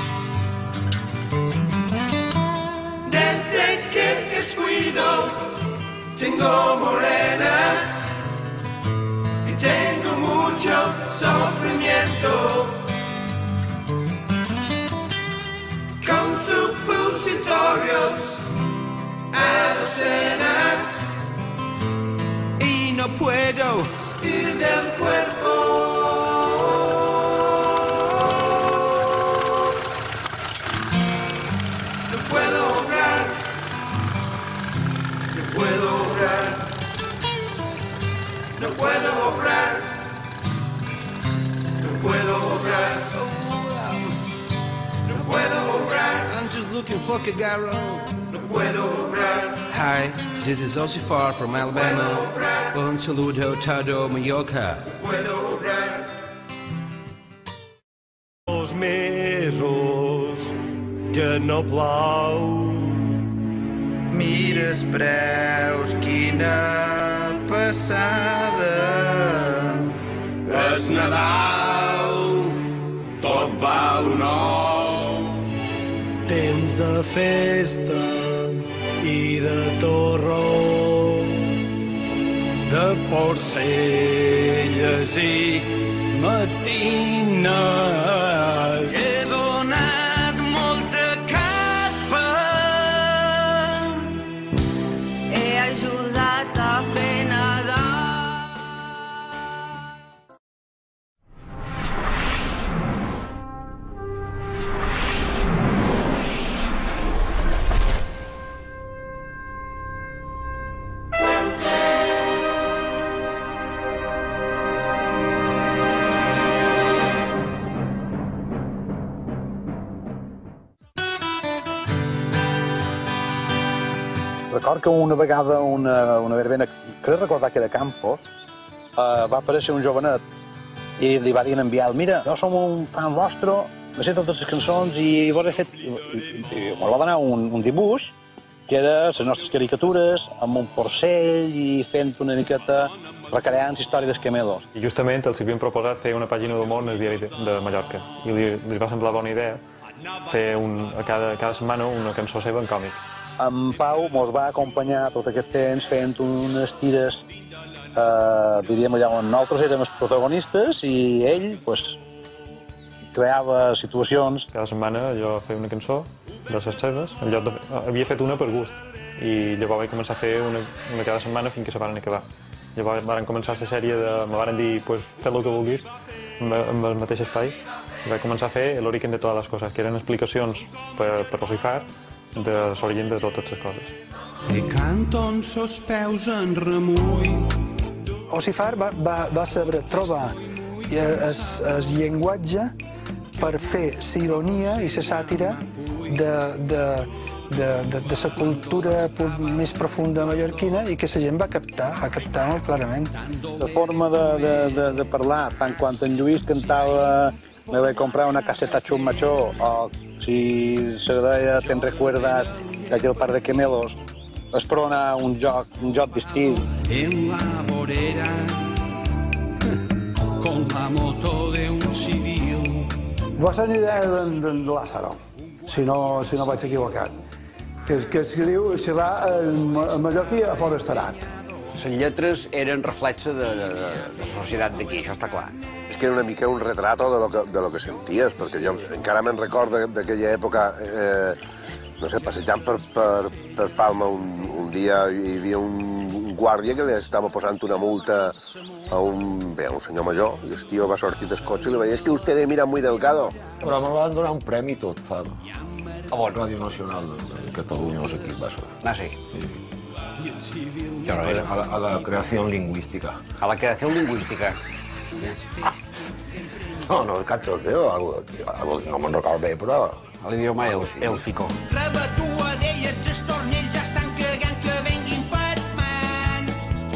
desde que te descuido tengo morenas y tengo mucho sufrimiento. Con supositorios a docenas y no puedo ir del cuerpo. No puedo obrar, no puedo obrar, no puedo obrar, no puedo obrar. No puedo obrar. I'm just looking for Kagaro. No puedo obrar. Hi, this is Osifar from Alabama. Un saludo todo Mallorca. No puedo obrar. Els mesos que no plou. Mires preus, quina passada. És Nadal, tot val un ou. Temps de festa i de torró, de porcelles i matines. He donat molta caspa, He ajudat a fer nedar. Record que una vegada una, una verbena, crec recordar que era Campos, eh, va aparèixer un jovenet i li va dir en Biel, mira, jo som un fan vostre, me sé totes les cançons i vos he fet... I, i, i va donar un, un dibuix que era les nostres caricatures amb un porcell i fent una miqueta recreant història dels camelos. I justament els havien proposat fer una pàgina d'humor en el diari de, de Mallorca i li, li va semblar bona idea fer un, a cada, cada setmana una cançó seva en còmic. En Pau mos va acompanyar tot aquest temps fent unes tires, eh, diríem allà on nosaltres érem els protagonistes i ell pues, creava situacions. Cada setmana jo feia una cançó de les seves, en lloc de... havia fet una per gust i llavors vaig començar a fer una, una cada setmana fins que se van acabar. Llavors van començar la sèrie de... me van dir, pues, fes el que vulguis amb el mateix espai i vaig començar a fer l'origen de totes les coses, que eren explicacions per, per Osifar de l'origen de totes les coses. I canto amb sos peus en remull. Osifar va, va, va saber trobar el llenguatge per fer l'ironia i la sàtira de, de, de, de, de la cultura més profunda mallorquina i que la gent va captar, va captar molt clarament. La forma de, de, de, de parlar, tant quan en Lluís cantava me vaig comprar una caseta chumachó o si se deia te'n recuerdas d'aquell par de gemelos, es prona un joc, un joc d'estil. En la vorera, con la moto de un civil. Va ser una idea d'en Lázaro, si no, si no vaig equivocat, que, que es diu xerrar a mallorquí a Forestarat. Les lletres eren reflexes de, de, de, de la societat d'aquí, això està clar. És que era una mica un retrato de lo que, de lo que senties, perquè jo encara me'n record d'aquella època, eh, no sé, passejant per, per, per Palma un, un dia hi havia un, un guàrdia que li estava posant una multa a un, bé, a un senyor major, i el tio va sortir del cotxe i li va dir és que usted mira muy delgado. Però me van donar un premi tot, fa... A la Ràdio Nacional de Catalunya, no sé qui va ser. Ah, sí? Sí. A la, a la creació lingüística. A la creació lingüística. No, no, catxo, tio, no me'n recordo bé, però... A l'idioma èlfico. Rebatua d'elles, els tornells ja estan cagant que venguin Batman.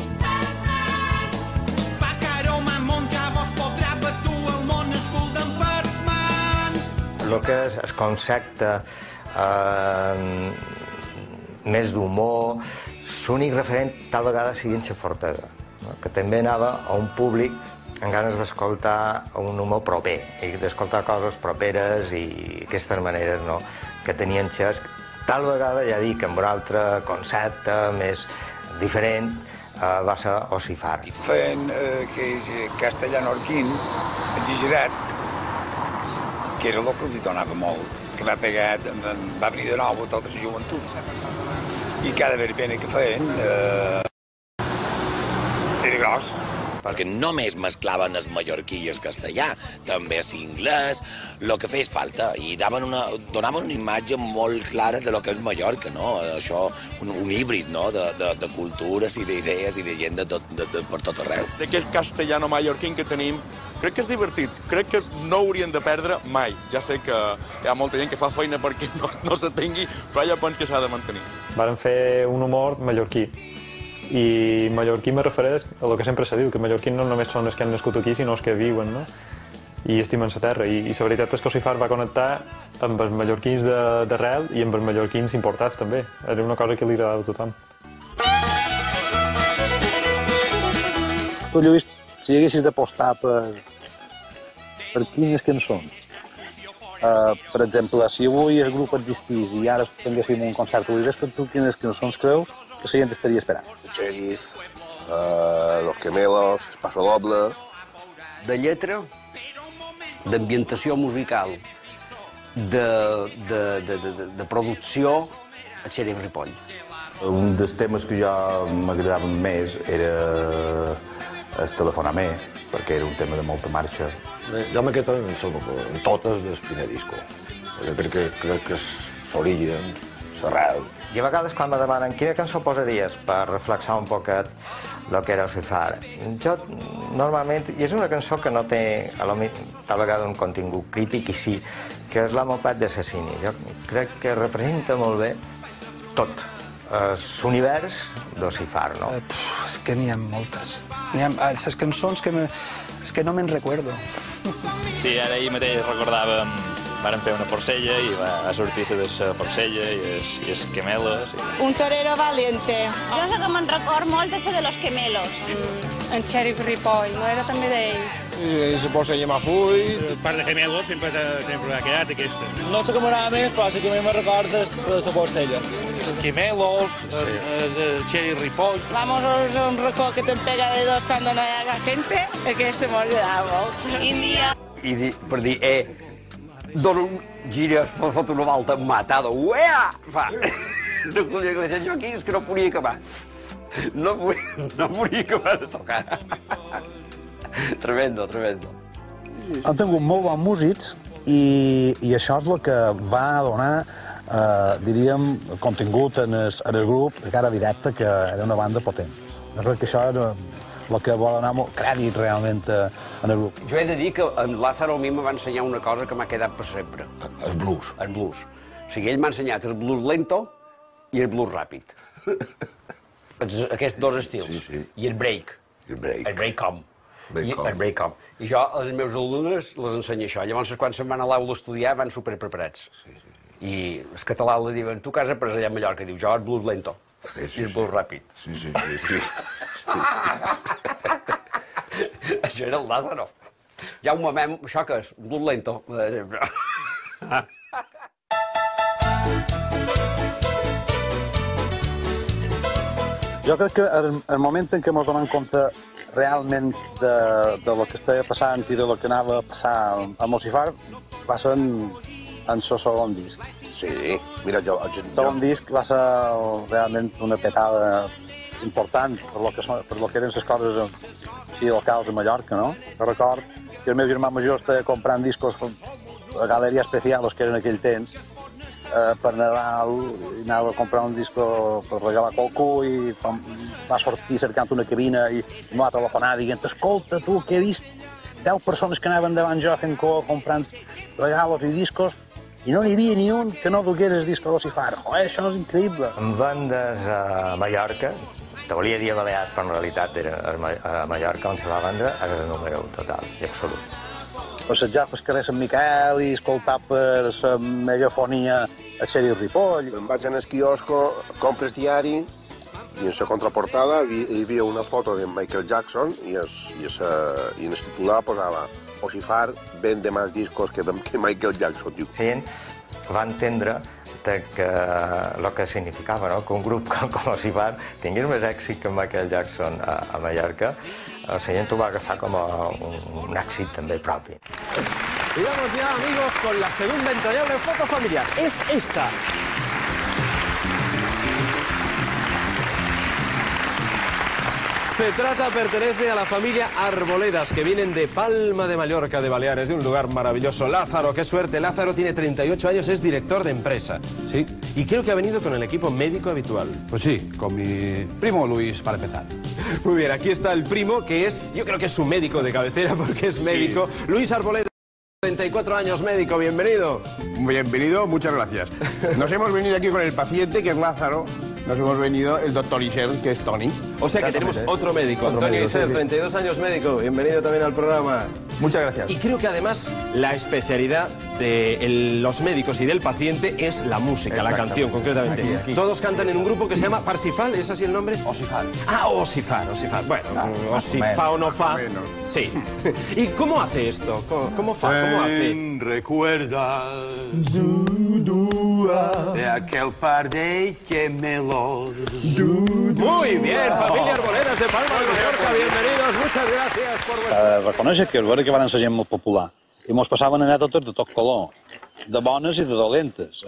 Pacaroma, monja, vos podrà batu el món escoltant Batman. El que és el concepte eh, més d'humor, l'únic referent tal vegada sigui en Xafortega, no? Que també anava a un públic amb ganes d'escoltar un humor proper i d'escoltar coses properes i aquestes maneres, no?, que tenien xesc. Tal vegada, ja dic, amb un altre concepte més diferent, eh, va ser Ossifar. Feien eh, que castellano-arquín, exagerat, que era el que els hi donava molt, que va pegar, va venir de nou a tota la joventut. I cada verbena que feien eh, era gros. Perquè només mesclaven el mallorquí i el castellà, també l'inglès, el que fes falta, i daven una, donaven una imatge molt clara de lo que és Mallorca, no? Això, un, un híbrid, no?, de, de, de cultures i d'idees i de gent de tot, de, de, per tot arreu. D'aquest castellano mallorquín que tenim, crec que és divertit, crec que no haurien de perdre mai. Ja sé que hi ha molta gent que fa feina perquè no, no se tingui, però jo penso que s'ha de mantenir. Varen fer un humor mallorquí. I mallorquí me refereix a el que sempre se diu, que mallorquins no només són els que han nascut aquí, sinó els que viuen, no? I estimen la terra. I, i la veritat és que Ossifar va connectar amb els mallorquins d'arrel i amb els mallorquins importats, també. Era una cosa que li agradava a tothom. Tu, Lluís, si haguessis d'apostar per, per quines cançons, uh, per exemple, si avui el grup existís i ara tinguéssim un concert obrir, tu quines cançons creus que la gent estaria esperant? El Sheriff, uh, Los Gemelos, El Paso Doble... De lletra, d'ambientació musical, de, de, de, de, de producció, el Xèrif Ripoll. Un dels temes que jo m'agradaven més era el Telefonar més, perquè era un tema de molta marxa. Jo m'agrada en totes del primer disco, perquè crec que és l'origen, l'arrel. I a vegades quan me demanen quina cançó posaries per reflexar un poquet el que era Ossifar, jo normalment, i és una cançó que no té a lo tal vegada un contingut crític, i sí, que és l'Amopet d'Assassini. Jo crec que representa molt bé tot l'univers d'Ossifar, no? Eh, és que n'hi ha moltes. N'hi ha les cançons que, me, és que no me'n recordo. Sí, ara ahir mateix recordàvem, varen fer una porcella i va, va sortir la de la porcella i els, i els Gemelos. I... Un torero valiente. Jo sé que me'n record molt de la de los Gemelos. Mm, el Xèrif Ripoll, no era també d'ells? I la porcella Mafull... El par de Gemelos sempre, sempre ha quedat aquesta. No sé com m'agrada més, però sí que a mi me recorda la porcella. Els Gemelos, el, el Xèrif Ripoll... Vamos a un racó que te pega de dos cuando no hi ha gente, aquest m'ha agradat molt. India. I di, per dir, eh, dono un gira, fot una volta matada, uea! Fa. No podia que jo aquí és que no podia acabar. No podia, no podia acabar de tocar. Tremendo, tremendo. Han tingut molt bons músics i, i això és el que va donar, eh, diríem, contingut en el, en el grup de cara directa, que era una banda potent. Jo crec que això era el que vol anar molt crèdit realment en el grup. Jo he de dir que en Lázaro a mi me va ensenyar una cosa que m'ha quedat per sempre. El blues. El blues. O sigui, ell m'ha ensenyat el blues lento i el blues ràpid. Aquests dos estils. Sí, sí. I el break. El break. El break-com. Break I el break-com. I jo, als meus alumnes, les ensenyo això. Llavors, quan se'n van a l'aula a estudiar, van superpreparats. Sí, sí. I el català li diuen, tu que has après allà a Mallorca? Diu, jo el blues lento. Sí, sí, I el blues sí. ràpid. Sí, sí, sí. sí. Això era el Lázaro. Ja un moment, això què és? Un blues lento. Jo crec que el, el moment en què ens donem compte realment de, de lo que estava passant i de lo que anava a passar a Ossifar va ser en, en el segon disc. Sí, mira, jo... El segon disc va ser realment una petada important per lo que, per lo que eren les coses sí, locals a Mallorca, no? Jo record que el meu germà major estava comprant discos a Galeria Especial, que eren en aquell temps, eh, per Nadal, i anava a comprar un disco per regalar a qualcú i va sortir cercant una cabina i no ha telefonat dient, escolta, tu, que he vist deu persones que anaven davant jo fent cor, comprant regalos i discos, i no n'hi havia ni un que no dugués el disco d'Ossifar. Joder, això és increïble. En vendes a Mallorca, te volia dir a Balears, però en realitat era a Mallorca on se va vendre, és el número total i absolut. Passejar pel carrer Sant Miquel i escoltar per la megafonia a Xeri Ripoll. Em vaig anar al quiosco, compres diari, i en la contraportada hi havia una foto de Michael Jackson i, es, i, es, i en el titular posava Ossifar vende més discos que, que Michael Jackson. Diu. La gent va entendre que el que significava, no? Que un grup com, com Ossifar tingués més èxit que Michael Jackson a, a Mallorca. La gent ho va agafar com a un, un èxit també propi. Y vamos ya, amigos, con la segunda entrañable foto familiar. Es esta. Se trata, pertenece a la familia Arboledas, que vienen de Palma de Mallorca, de Baleares, de un lugar maravilloso. Lázaro, qué suerte. Lázaro tiene treinta y ocho años, es director de empresa. Sí. Y creo que ha venido con el equipo médico habitual. Pues sí, con mi primo Luis, para empezar. Muy bien, aquí está el primo, que es, yo creo que es su médico de cabecera, porque es médico. Sí. Luis Arboledas, treinta y cuatro años, médico, bienvenido. Bienvenido, muchas gracias. Nos hemos venido aquí con el paciente, que es Lázaro. Nos hemos venido el doctor Iser, que es Tony. O sea que tenemos otro médico, Otro Antonio médico, Iser, sí, sí. treinta y dos años, médico. Bienvenido también al programa. Muchas gracias. Y creo que además la especialidad de el- los médicos y del paciente es la música, la Exactamente. canción, concretamente. Aquí, aquí. Todos cantan en un grupo que se llama Parsifal, ¿es así el nombre? Ossifar. Ah, Ossifar, Ossifar. Bueno, Ah, más o Ossifa menos, o no más fa. o menos. Sí. ¿Y cómo hace esto? ¿Cómo, cómo fa? ¿Cómo hace? Recuerda de aquel par de gemelos. Muy bien, familia Arboledas de Palma de Mallorca, bienvenidos, muchas gracias por vuestra... Eh, reconèixer que és vera que van ser gent molt popular i mos passaven anècdotes de tot color, de bones i de dolentes.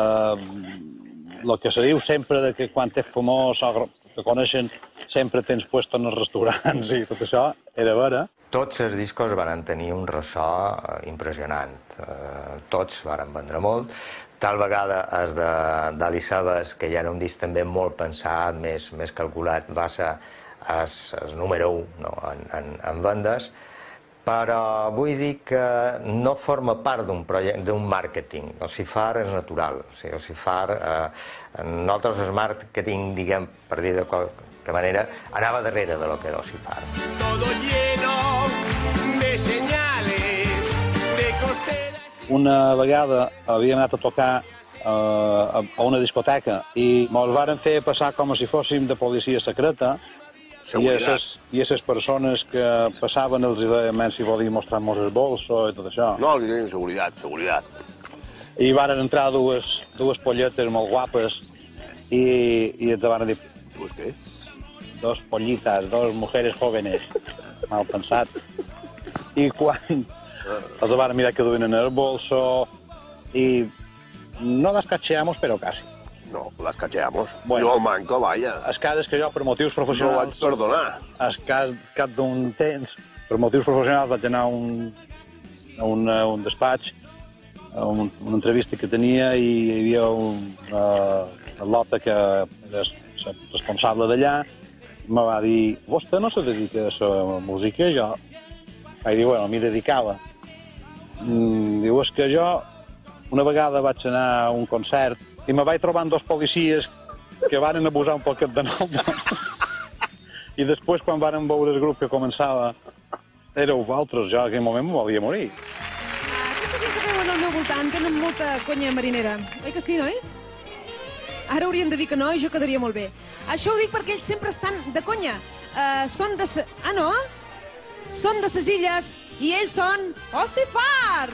Eh, el que se diu sempre de que quan ets famós o te coneixen sempre tens puesto en els restaurants i tot això, era vera. Tots els discos van tenir un ressò eh, impressionant. Eh, tots van vendre molt. Tal vegada el d'Ali Sabes, que ja era un disc també molt pensat, més, més calculat, va ser el número u, no? en, en, en vendes. Però vull dir que no forma part d'un projecte, d'un màrqueting. Ossifar és natural. O sigui, Ossifar, eh, nosaltres el màrqueting, diguem, per dir de qualque manera, anava darrere de lo que era Ossifar. Todo lleno de señales, de costeras. Una vegada havíem anat a tocar eh, a una discoteca i mos varen fer passar com si fóssim de policia secreta. I aquestes persones que passaven els deien si volien mostrar-nos el bolso i tot això. No, li deien seguretat, seguretat. I varen entrar dues, dues polletes molt guapes i, i ens van dir... Pues què? Dos pollitas, dos mujeres jóvenes. Mal pensat. I quan els van mirar que duien en el bolso i no les cacheamos, però quasi. No, les cacheamos. Bueno, jo el manco, vaya. El cas és que jo, per motius professionals... No ho vaig perdonar. El cas, cap d'un temps, per motius professionals, vaig anar a un, a un, a un despatx, a un, una entrevista que tenia, i hi havia un, uh, una lota que era responsable d'allà, me va dir, vostè no se dedica a la música? Jo vaig dir, bueno, m'hi dedicava. Mm, diu, és que jo una vegada vaig anar a un concert i me vaig trobant dos policies que varen abusar un poquet de nosaltres. I després, quan varen veure el grup que començava, éreu vosaltres, jo en aquell moment me volia morir. Aquesta gent que veuen al meu voltant tenen molta conya marinera. Oi que sí, nois? Ara haurien de dir que no i jo quedaria molt bé. Això ho dic perquè ells sempre estan de conya. Uh, són de... Sa... Ah, no? Són de ses illes i ells són Ossifar!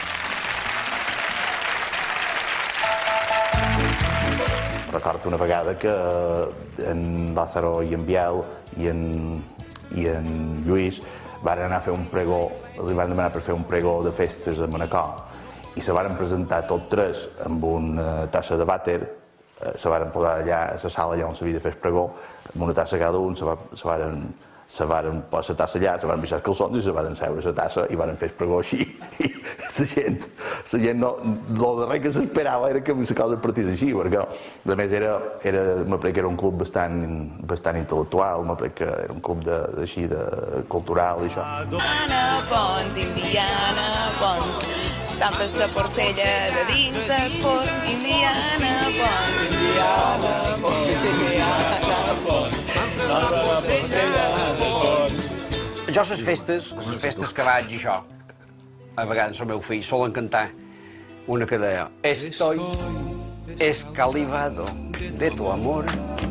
Recordo una vegada que en Lázaro i en Biel i en, i en Lluís van anar a fer un pregó, els van demanar per fer un pregó de festes a Manacor i se van presentar tots tres amb una tassa de vàter, se van posar allà a la sala allà on s'havia de fer el pregó, amb una tassa cada un, se, va, se van se varen posar la tassa allà, se varen baixar els calçons i se varen seure la tassa i varen fer el pregó així. I la gent, la gent no, el darrer que s'esperava era que la cosa partís així, perquè a més era, era, m'aprec que era un club bastant, bastant intel·lectual, m'aprec que era un club de, així, de cultural i això. Indiana Pons, Indiana Pons, tampes la porcella de dins el fons, Indiana Pons, Indiana Pons, Indiana Pons, tampes la porcella de fons. Jo a les festes, a les festes que vaig i això, a vegades el meu fill solen cantar una que deia Estoy escalivado de tu amor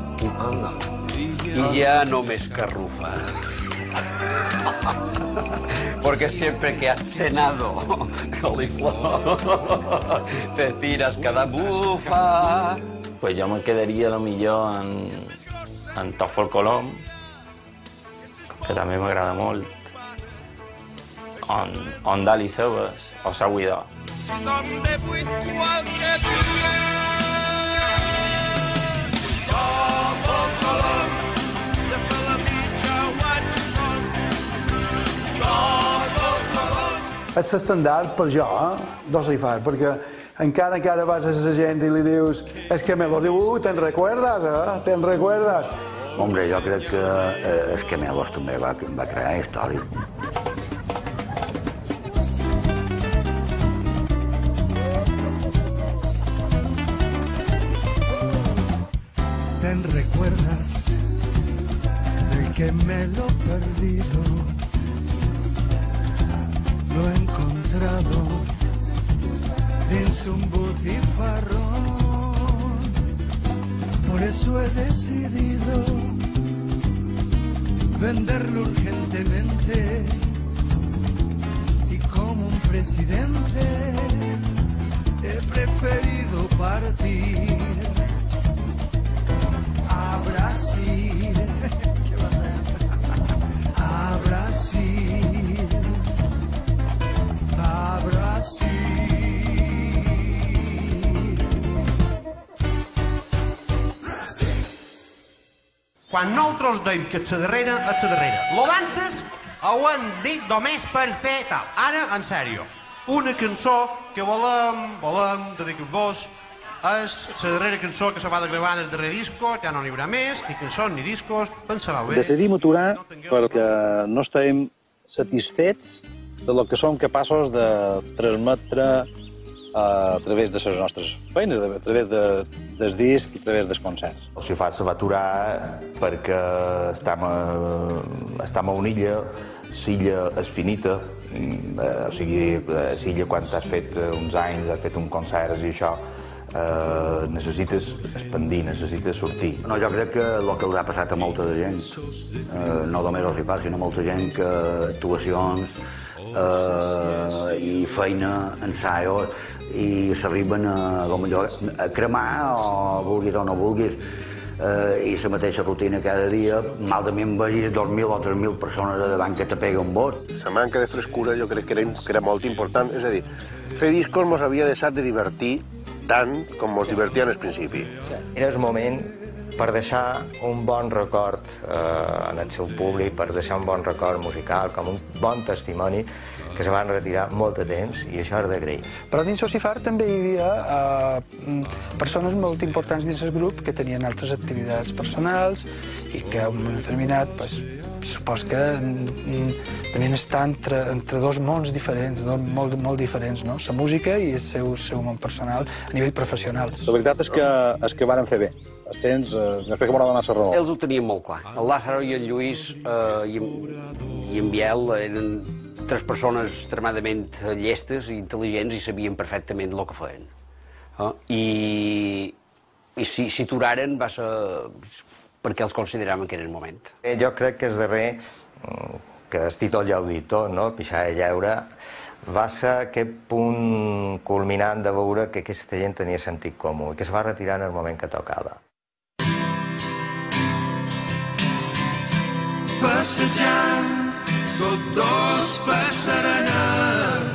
y ya no me escarrufa. Porque siempre que has cenado coliflor te tiras cada bufa. Pues jo me quedaria a lo millor en, en Tòfol Colom, que també m'agrada molt, en, en Dali Sebes o Saguidó. Donde fui cualquier día. Como Colón, de la mitja Washington. Como Colón. És l'estandard per jo, eh? No sé fer, perquè encara, encara vas a la gent i li dius és que me lo diu, uh, te'n recuerdas, eh? Te'n recuerdas? Hombre, jo crec que eh, Esquemelos també va, va crear història. ¿Te recuerdas de que me lo he perdido? Lo he encontrado en su butifarrón. Por eso he decidido venderlo urgentemente. Y como un presidente he preferido partir a Brasil, a Brasil, a Brasil. Quan nosaltres deim que ets la darrera, ets la darrera. Lo d'antes ho hem dit només per fer tal. Ara, en sèrio, una cançó que volem, volem dedicar-vos és la darrera cançó que se va de gravar en el darrer disco, ja no n'hi haurà més, ni cançons ni discos, penseu bé. Decidim aturar perquè no estem satisfets de lo que som capaços de transmetre a través de les nostres feines, a través de, del disc i a través dels concerts. El Cifar se va aturar perquè estem a, estem a una illa, l'illa és finita, o sigui, l'illa quan has fet uns anys, has fet uns concerts i això, Uh, necessites expandir, necessites sortir. No, jo crec que el que els ha passat a molta de gent, uh, no només els hi fa, sinó molta gent que actuacions uh, i feina, ensaios, i s'arriben a, a cremar, o vulguis o no vulguis, uh, i la mateixa rutina cada dia, malament vegis dos mil o tres mil persones davant que te pega un vot. La manca de frescura jo crec que era, que era molt important, és a dir, fer discos mos havia deixat de divertir tant com ens divertien al principi. Era el moment per deixar un bon record eh, en el seu públic, per deixar un bon record musical, com un bon testimoni que se van retirar molt de temps i això és d'agrair. Però dins Socifar també hi havia eh, persones molt importants dins el grup que tenien altres activitats personals i que a un moment determinat pues, supos que mm, devien estar entre, entre dos mons diferents, dos, molt, molt diferents, no? La música i el seu, seu món personal a nivell professional. La veritat és que, és que varen fer bé. Els temps, eh, després que m'ho ha donat la raó. Ells ho tenien molt clar. El Lázaro i el Lluís eh, i, i en Biel eren tres persones extremadament llestes i intel·ligents i sabien perfectament el que feien. Eh? I, i si, si aturaren va ser perquè els consideraven que era el moment. Eh, jo crec que és darrer, que el títol ja ho dit tot, no? Pixar de lleure, va ser aquest punt culminant de veure que aquesta gent tenia sentit comú i que es va retirar en el moment que tocava. Passejant tot dos passaranyes.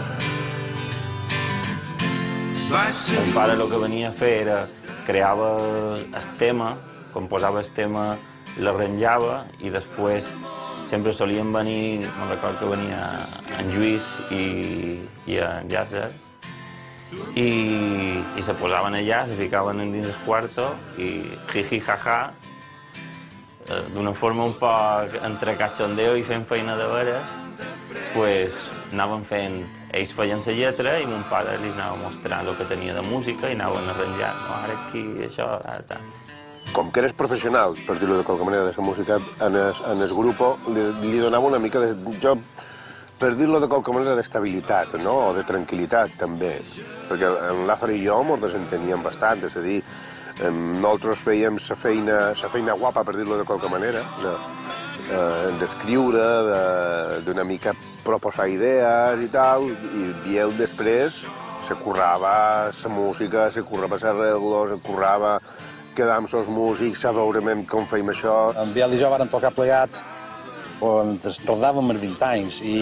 Mon pare el que venia a fer era creava el tema, composava el tema, l'arranjava i després sempre solien venir, me'n record que venia en Lluís i, i en Llàtzer, i, i se posaven allà, se ficaven dins el quarto i jiji jaja, eh, d'una forma un poc entre cachondeo i fent feina de veres, pues anaven fent, ells feien la lletra i mon pare li anava mostrant el que tenia de música i anaven arranjant, no, ara aquí, això, ara tal. Com que eres professional, per dir-ho de qualque manera, de la música, en el, en el grup li, li donava una mica de... Jo, per dir-lo de qualque manera, d'estabilitat, no? O de tranquil·litat, també. Perquè en Lázaro i jo ens desenteníem bastant, és a dir, nosaltres fèiem la feina, la feina guapa, per dir-lo de qualque manera, de, eh, d'escriure, d'una mica proposar idees i tal, i Biel després se currava la música, se currava l'arreglo, se currava quedar amb els músics, a veure com feim això. En Biel i jo vàrem tocar plegats on tardàvem els vint anys i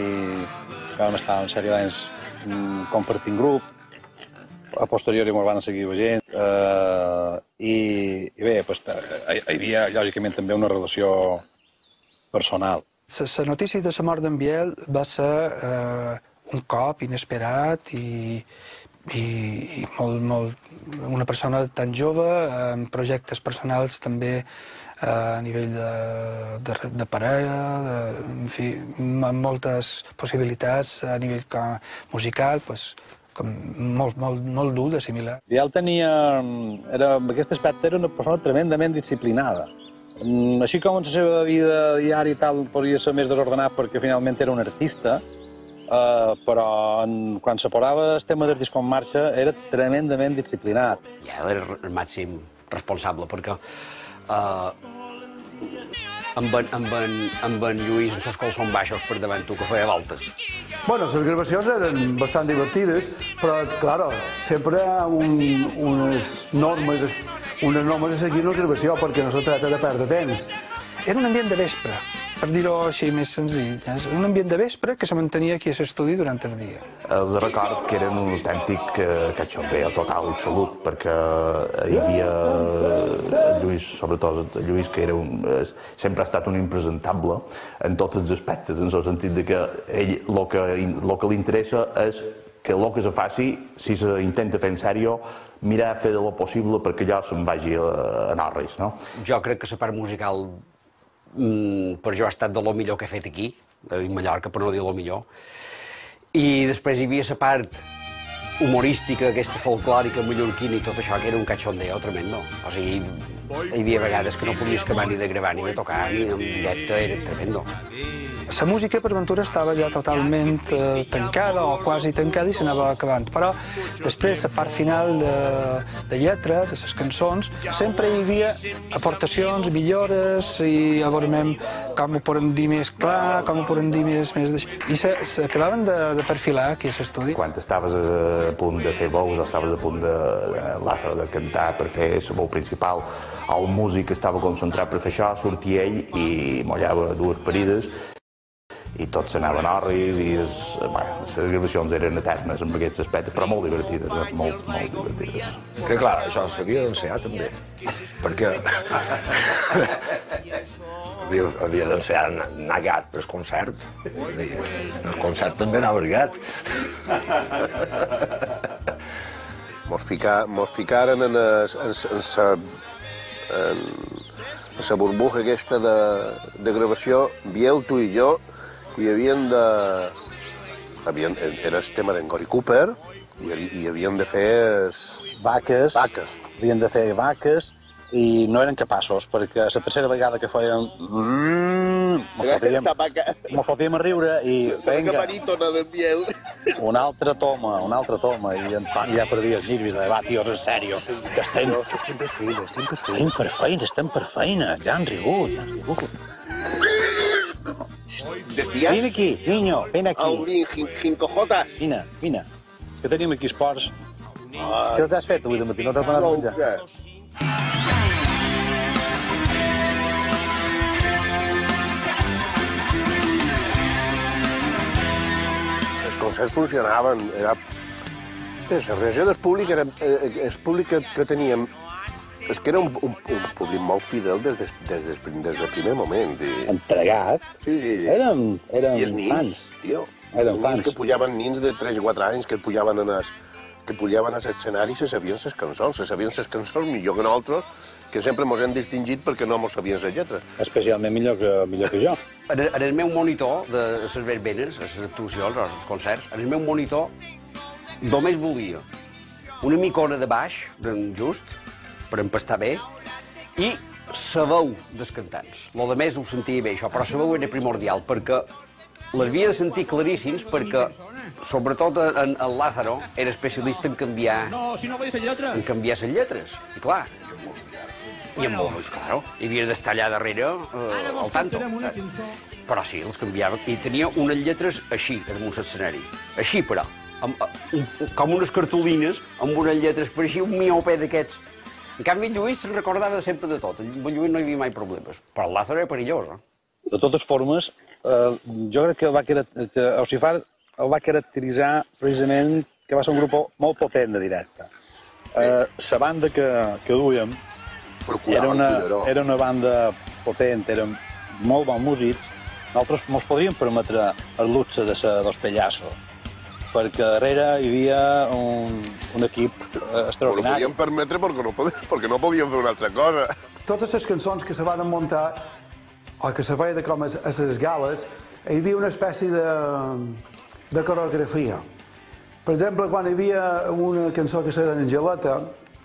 vam estar una sèrie d'anys compartint grup. A posteriori ens van seguir veient eh, i, i bé, pues, hi havia lògicament també una relació personal. La notícia de la mort d'en Biel va ser eh, un cop inesperat i i, i molt, molt, una persona tan jove, amb projectes personals també a nivell de, de, de parella, de, en fi, amb moltes possibilitats a nivell musical, pues, com molt, molt, molt dur d'assimilar. Biel tenia, era, en aquest aspecte era una persona tremendament disciplinada. Així com en la seva vida diària i tal podria ser més desordenat perquè finalment era un artista, Uh, però en, quan se posava el tema del disc en marxa era tremendament disciplinat. Ja era el màxim responsable, perquè uh, amb, en, amb, en, amb en Lluís en els colzons baixos per davant tu que feia voltes. Bueno, les gravacions eren bastant divertides, però, claro, sempre hi ha un, unes normes, unes normes a seguir en la gravació, perquè no se tracta de perdre temps. Era un ambient de vespre, per dir-ho així més senzill. Un ambient de vespre que se mantenia aquí a l'estudi durant el dia. Els record que eren un autèntic cachondeo total, absolut, perquè hi havia Lluís, sobretot Lluís, que era un, sempre ha estat un impresentable en tots els aspectes, en el sentit de que ell el que, el que li interessa és que el que se faci, si s'intenta fer en sèrio, mirar a fer de lo possible perquè allò se'n vagi a norris, no? Jo crec que la part musical per jo ha estat de lo millor que he fet aquí, a Mallorca, per no dir lo millor. I després hi havia la part humorística, aquesta folclòrica mallorquina i tot això, que era un cachondeo tremendo. O sigui, hi havia vegades que no podies acabar ni de gravar ni de tocar, ni en directe, era tremendo. La música, per ventura, estava ja totalment eh, tancada o quasi tancada i s'anava acabant. Però després, la part final de, de lletra, de les cançons, sempre hi havia aportacions, millores i a veure com ho podem dir més clar, com ho podem dir més... més I s'acabaven de, de perfilar aquí a l'estudi. Quan estaves a punt de fer veus o estaves a punt de, de Lázaro de cantar per fer la veu principal, el músic estava concentrat per fer això, sortia ell i mollava dues parides i tots s'anaven orris i les, bueno, les gravacions eren eternes en aquest aspecte, però molt divertides, molt, molt divertides. Que clar, això s'havia d'ensenyar també, perquè havia, havia d'ensenyar anar gat per el concert, i el concert també anava gat. Mos, ficar, mos ficaren en la burbuja aquesta de, de gravació, Biel, tu i jo, i havien de... Havien, era el tema d'en Cory Cooper i, i havien de fer... Vaques. Vaques. Havien de fer vaques i no eren capaços, perquè la tercera vegada que fèiem... Mos fotíem a riure i... Vinga, una altra toma, una altra toma, i en Toni ja perdia els nervis de va, tios, en sèrio, que estem... Estem per feina, estem per feina. Estem per feina, estem per feina, ja han rigut, ja han rigut. Vine aquí, niño, ven aquí. Aurín, Jincojota. Vine, vine. És que tenim aquí esports. Què els has fet avui de matí? No t'has donat menjar? Els concerts funcionaven. Era... La reacció del públic era... El públic que, que teníem És que era un, un, un públic molt fidel des, de, des, de, des del primer moment. I... Entregat. Sí, sí. Érem, érem I els nins, fans. tio. Érem Nins fans. que pujaven, nins de tres o quatre anys, que pujaven en es, que pujaven a l'escenari i se sabien les cançons. Se sabien les cançons millor que nosaltres, que sempre mos hem distingit perquè no mos sabien les lletres. Especialment millor que, millor que jo. En, en el meu monitor de les verbenes, les actuacions, els concerts, en el meu monitor només volia una micona de baix, d'en Just, per empastar bé, i la veu dels cantants. Lo de més ho sentia bé, això, però la veu era primordial, perquè les havia de sentir claríssims, perquè, sobretot en, en Lázaro, era especialista en canviar, No, si no veus la lletra. en canviar les lletres. I clar, i amb molts, claro, hi havia d'estar allà darrere eh, al tanto. una cançó. Però sí, els canviava. I tenia unes lletres així, damunt l'escenari. Així, però. Amb, un, com unes cartolines, amb unes lletres per així, un miopé d'aquests. En canvi, en Lluís se'n recordava sempre de tot. En Lluís no hi havia mai problemes. Però el Lázaro era perillós, eh? De totes formes, eh, jo crec que, va que Ocifar el va caracteritzar precisament que va ser un grup molt potent de directe. Eh, la banda que, que duíem era una, era una banda potent, eren molt bons músics. Nosaltres ens podríem permetre el luxe de ser dos pellassos, perquè darrere hi havia un, un equip eh, extraordinari. Ho podíem permetre perquè no, podíem, perquè no podíem fer una altra cosa. Totes les cançons que se van muntar, o que se feia com a les gales, hi havia una espècie de, de coreografia. Per exemple, quan hi havia una cançó que era Angeleta,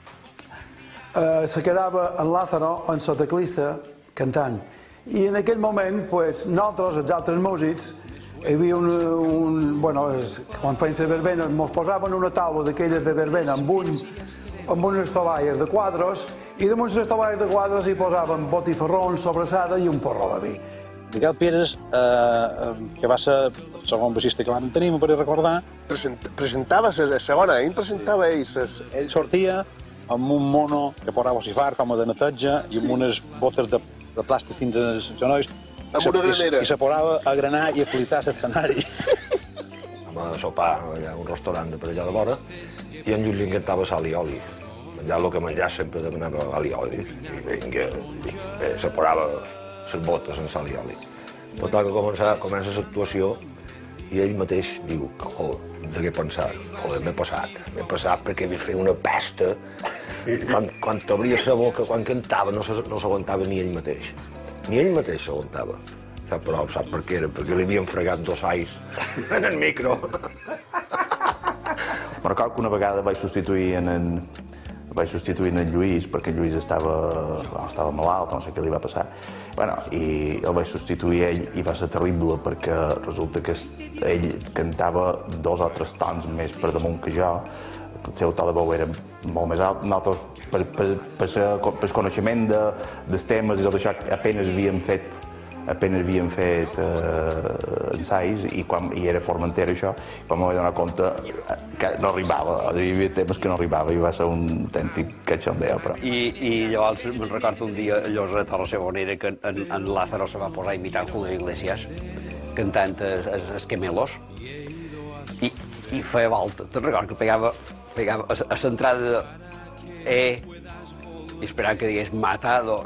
eh, se quedava en Lázaro, en la teclista, cantant. I en aquell moment, pues, nosaltres, els altres músics, hi havia un... un bueno, es, quan feien la verbena, ens posaven una taula d'aquelles de verbena amb, un, amb unes tovalles de quadres, i damunt les tovalles de quadres hi posaven botifarrons, sobrassada i un porró de vi. Miquel Pires, eh, que va ser el segon baixista que vam tenir, m'ho podria recordar. Present, presentava, la segona, ell presentava ell. Ses... Ell sortia amb un mono que portava Ocifar, com a de neteja, i amb unes botes de, de plàstic fins als genolls. Amb una granera. I se posava a granar i a flitar l'escenari. Vam a sopar a un restaurant de per allà de vora i en Lluís li encantava sal i oli. Menjar el que menjar sempre demanava oli i oli. I vinga, eh, se posava les botes en sal i oli. Total que comença, comença l'actuació i ell mateix diu, joder, de què pensar? Joder, m'he passat. M'he passat perquè havia fet una pesta. Quan, quan t'obria la boca, quan cantava, no s'aguantava ni ell mateix. Ni ell mateix s'aguantava. Sap, però sap per què era? Perquè li havien fregat dos ais en el micro. Me'n recordo que una vegada vaig substituir en, en, vaig substituir en Lluís perquè Lluís estava, estava malalt, no sé què li va passar. Bueno, i el vaig substituir ell i va ser terrible perquè resulta que ell cantava dos o tres tons més per damunt que jo. El seu to de veu era molt més alt. Nosaltres, per, per, per, ser, per coneixement de, dels temes i tot això, apenas havíem fet apenas havíem fet eh, ensais i, quan, i era Formentera això, i quan m'ho vaig donar compte que no arribava, hi havia temes que no arribava i va ser un autèntic cachondeo. Però... I, I llavors me'n recordo un dia a Lloret a la Sebonera que en, en Lázaro se va posar a imitar Julio Iglesias cantant els Esquemelos i, i feia volta. Te'n recordo que pegava, pegava a, a l'entrada de E i esperava que digués matado.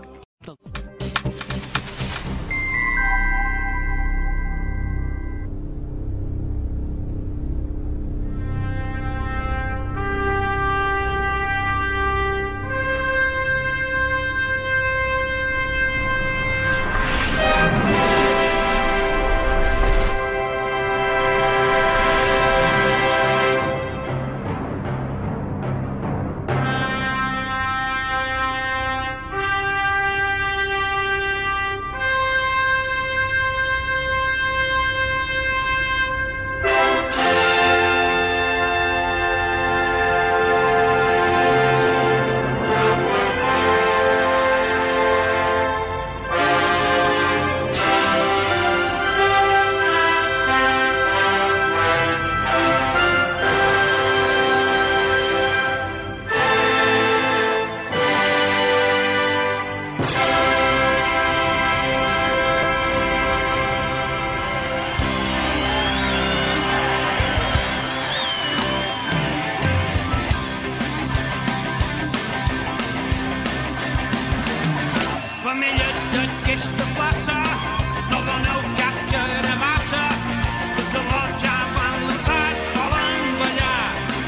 Femelles d'aquesta plaça, no doneu cap caramassa, tots els lots ja van lançats, volen ballar.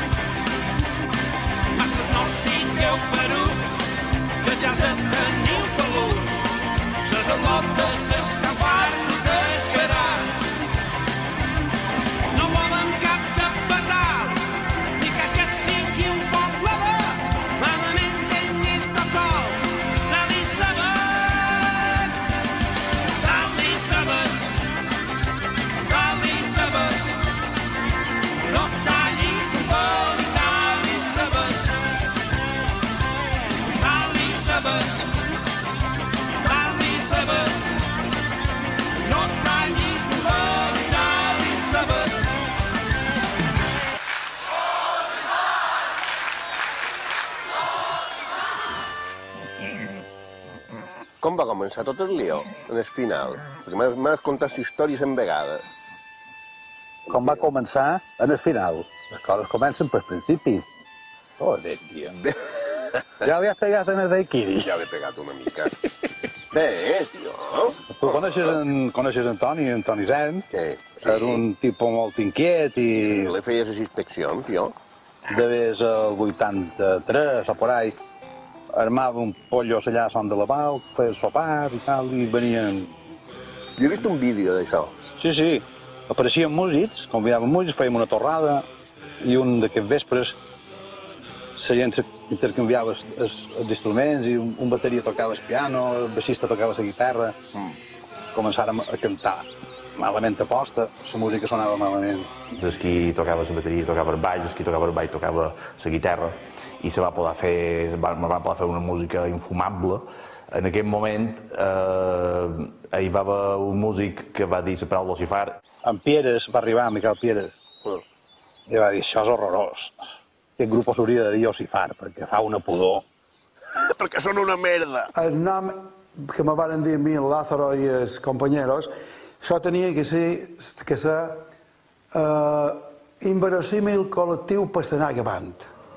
Mascles no sigueu peruts, que ja te teniu peluts, ses al·lotes s'estan fartes d'esperar. No volen cap de pedal, ni que aquest sigui un poble de malament d'ells tot sol. Dalt-hi sabes, dalt-hi sabes, dalt-hi sabes, no tallis un vol i dalt-hi sabes, dalt-hi sabes, dalt-hi sabes, no tallis un vol i dalt-hi sabes. Com va començar tot el lío, en el final? Perquè m'has- m'has contat històries en vegades. Com va començar en el final. Les coses comencen pel principi. Joder, tio. Ja li has pegat en el daiquiri. Ja l'he pegat una mica. Bé, tio. Tu coneixes en, coneixes en Toni, en Toni Zern? Sí. És un tipus molt inquiet i... Le feies les inspeccions, tio? Debes el vuitanta-tres o por ahí. Armava un pollos allà a Son de la Pau, feia sopars i tal, i venien... Jo he vist un vídeo d'això. Sí, sí. Apareixien músics, convidaven músics, fèiem una torrada, i un d'aquests vespres la gent intercanviava els, els, els instruments, i un, un bateria tocava el piano, el baixista tocava la guitarra. Mm. Començàrem a cantar. Malament aposta, la música sonava malament. El qui tocava la bateria tocava el baix, el qui tocava el baix tocava la guitarra, i se va poder fer, va, va poder fer una música infumable. En aquell moment eh, hi va haver un músic que va dir la paraula Ocifar. En Pieres va arribar, Miquel Pieres, i va dir, això és horrorós. Aquest grup s'hauria de dir Ocifar, perquè fa una pudor. Perquè són una merda. El nom que me van dir a mi, el Lázaro i els companyeros, això tenia que ser, que ser uh, inverosímil col·lectiu per anar acabant.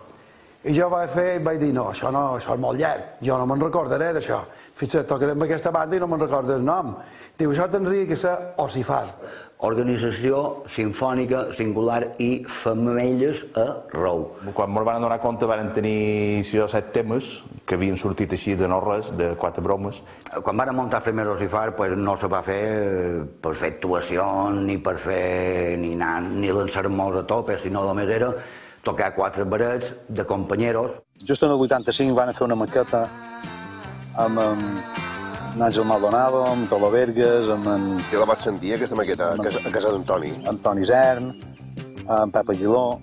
I jo vaig fer i vaig dir, no, això no, això és molt llarg, jo no me'n recordaré d'això. Fins que tocarem aquesta banda i no me'n recordo el nom. Diu, això tindria que ser Ocifar. Organització Simfònica Singular i Femelles a Rou. Quan ens van donar compte van tenir sis o set temes que havien sortit així de no res, de quatre bromes. Quan van muntar primer Ocifar, pues, no se va fer per fer actuacions, ni per fer ni, anar, ni lançar-nos a tope, sinó només era tocar quatre barets de companyeros. Just en el vuitanta-cinc van fer una maqueta amb en Àngel Maldonado, amb Tolo Verges, amb en... Jo la vaig sentir, aquesta maqueta, a casa, a casa d'Antoni. En Toni Zern, en Pepe Aguiló,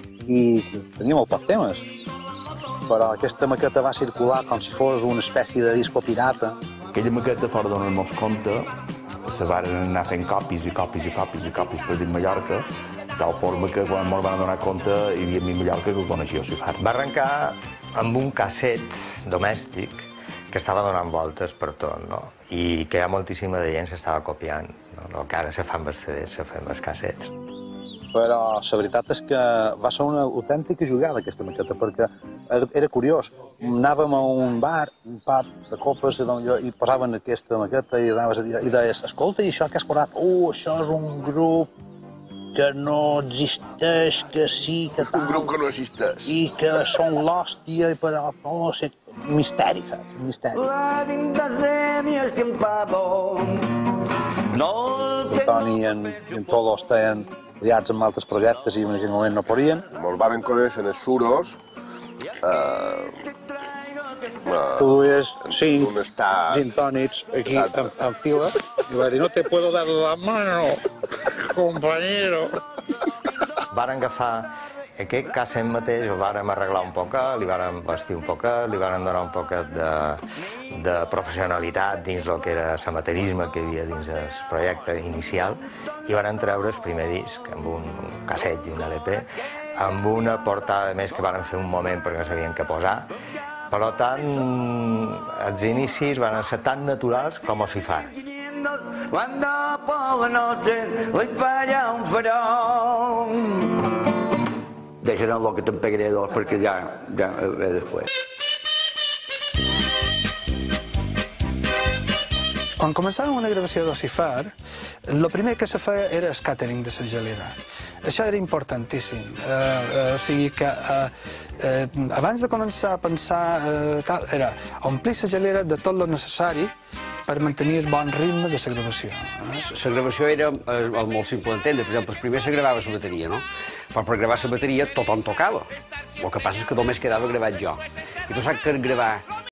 i tenia molts pocs temes. Però aquesta maqueta va circular com si fos una espècie de disco pirata. Aquella maqueta, fora donar-nos compte, se van anar fent copis i copis i copis i copis per dins Mallorca, de tal forma que quan ens van donar compte hi havia mi Mallorca que ho coneixia Ocifar. Va arrencar amb un casset domèstic que estava donant voltes per tot, no? I que hi ha moltíssima de gent que s'estava copiant, no? El que ara se fa amb els C Ds, se fa amb els cassets. Però la veritat és que va ser una autèntica jugada aquesta maqueta, perquè era curiós. Anàvem a un bar, un pub de copes, i posaven aquesta maqueta i anaves a dir, i deies, escolta, i això que has posat? Uh, això és un grup que no existeix, que sí, que tal... Un grup que no existeix. I que són l'hòstia, i però no sé, misteri, saps? Misteri. Toni i en, en Todos estaven liats amb altres projectes i en aquell moment no podien. Mos van conèixer en els suros. Eh, Tu duies cinc un estat... gin tònics aquí en, en fila i va dir, no te puedo dar la mano, compañero. Varen agafar aquest casset mateix, el vàrem arreglar un poc, li vàrem vestir un poc, li vàrem donar un poc de, de professionalitat dins el que era l'amateurisme que hi havia dins el projecte inicial i vàrem treure el primer disc amb un casset i un L P, amb una portada més que vàrem fer un moment perquè no sabien què posar. Per tant, els inicis van ser tan naturals com Ocifar. Cuando por la noche hoy falla un farol. Deixarem el que te'n pegaré dos perquè ja, ja ve després. Quan començàvem una gravació d'Ossifar, el primer que se feia era el càtering de la gelera. Això era importantíssim. Eh, eh, o sigui que eh, eh, abans de començar a pensar, eh, tal, era omplir la gelera de tot el necessari per mantenir el bon ritme de la gravació. La gravació era eh, molt simple d'entendre. Per exemple, primer se gravava la bateria, no? Però per gravar la bateria tothom tocava. El que passa és que només quedava gravat jo. I tu saps que gravar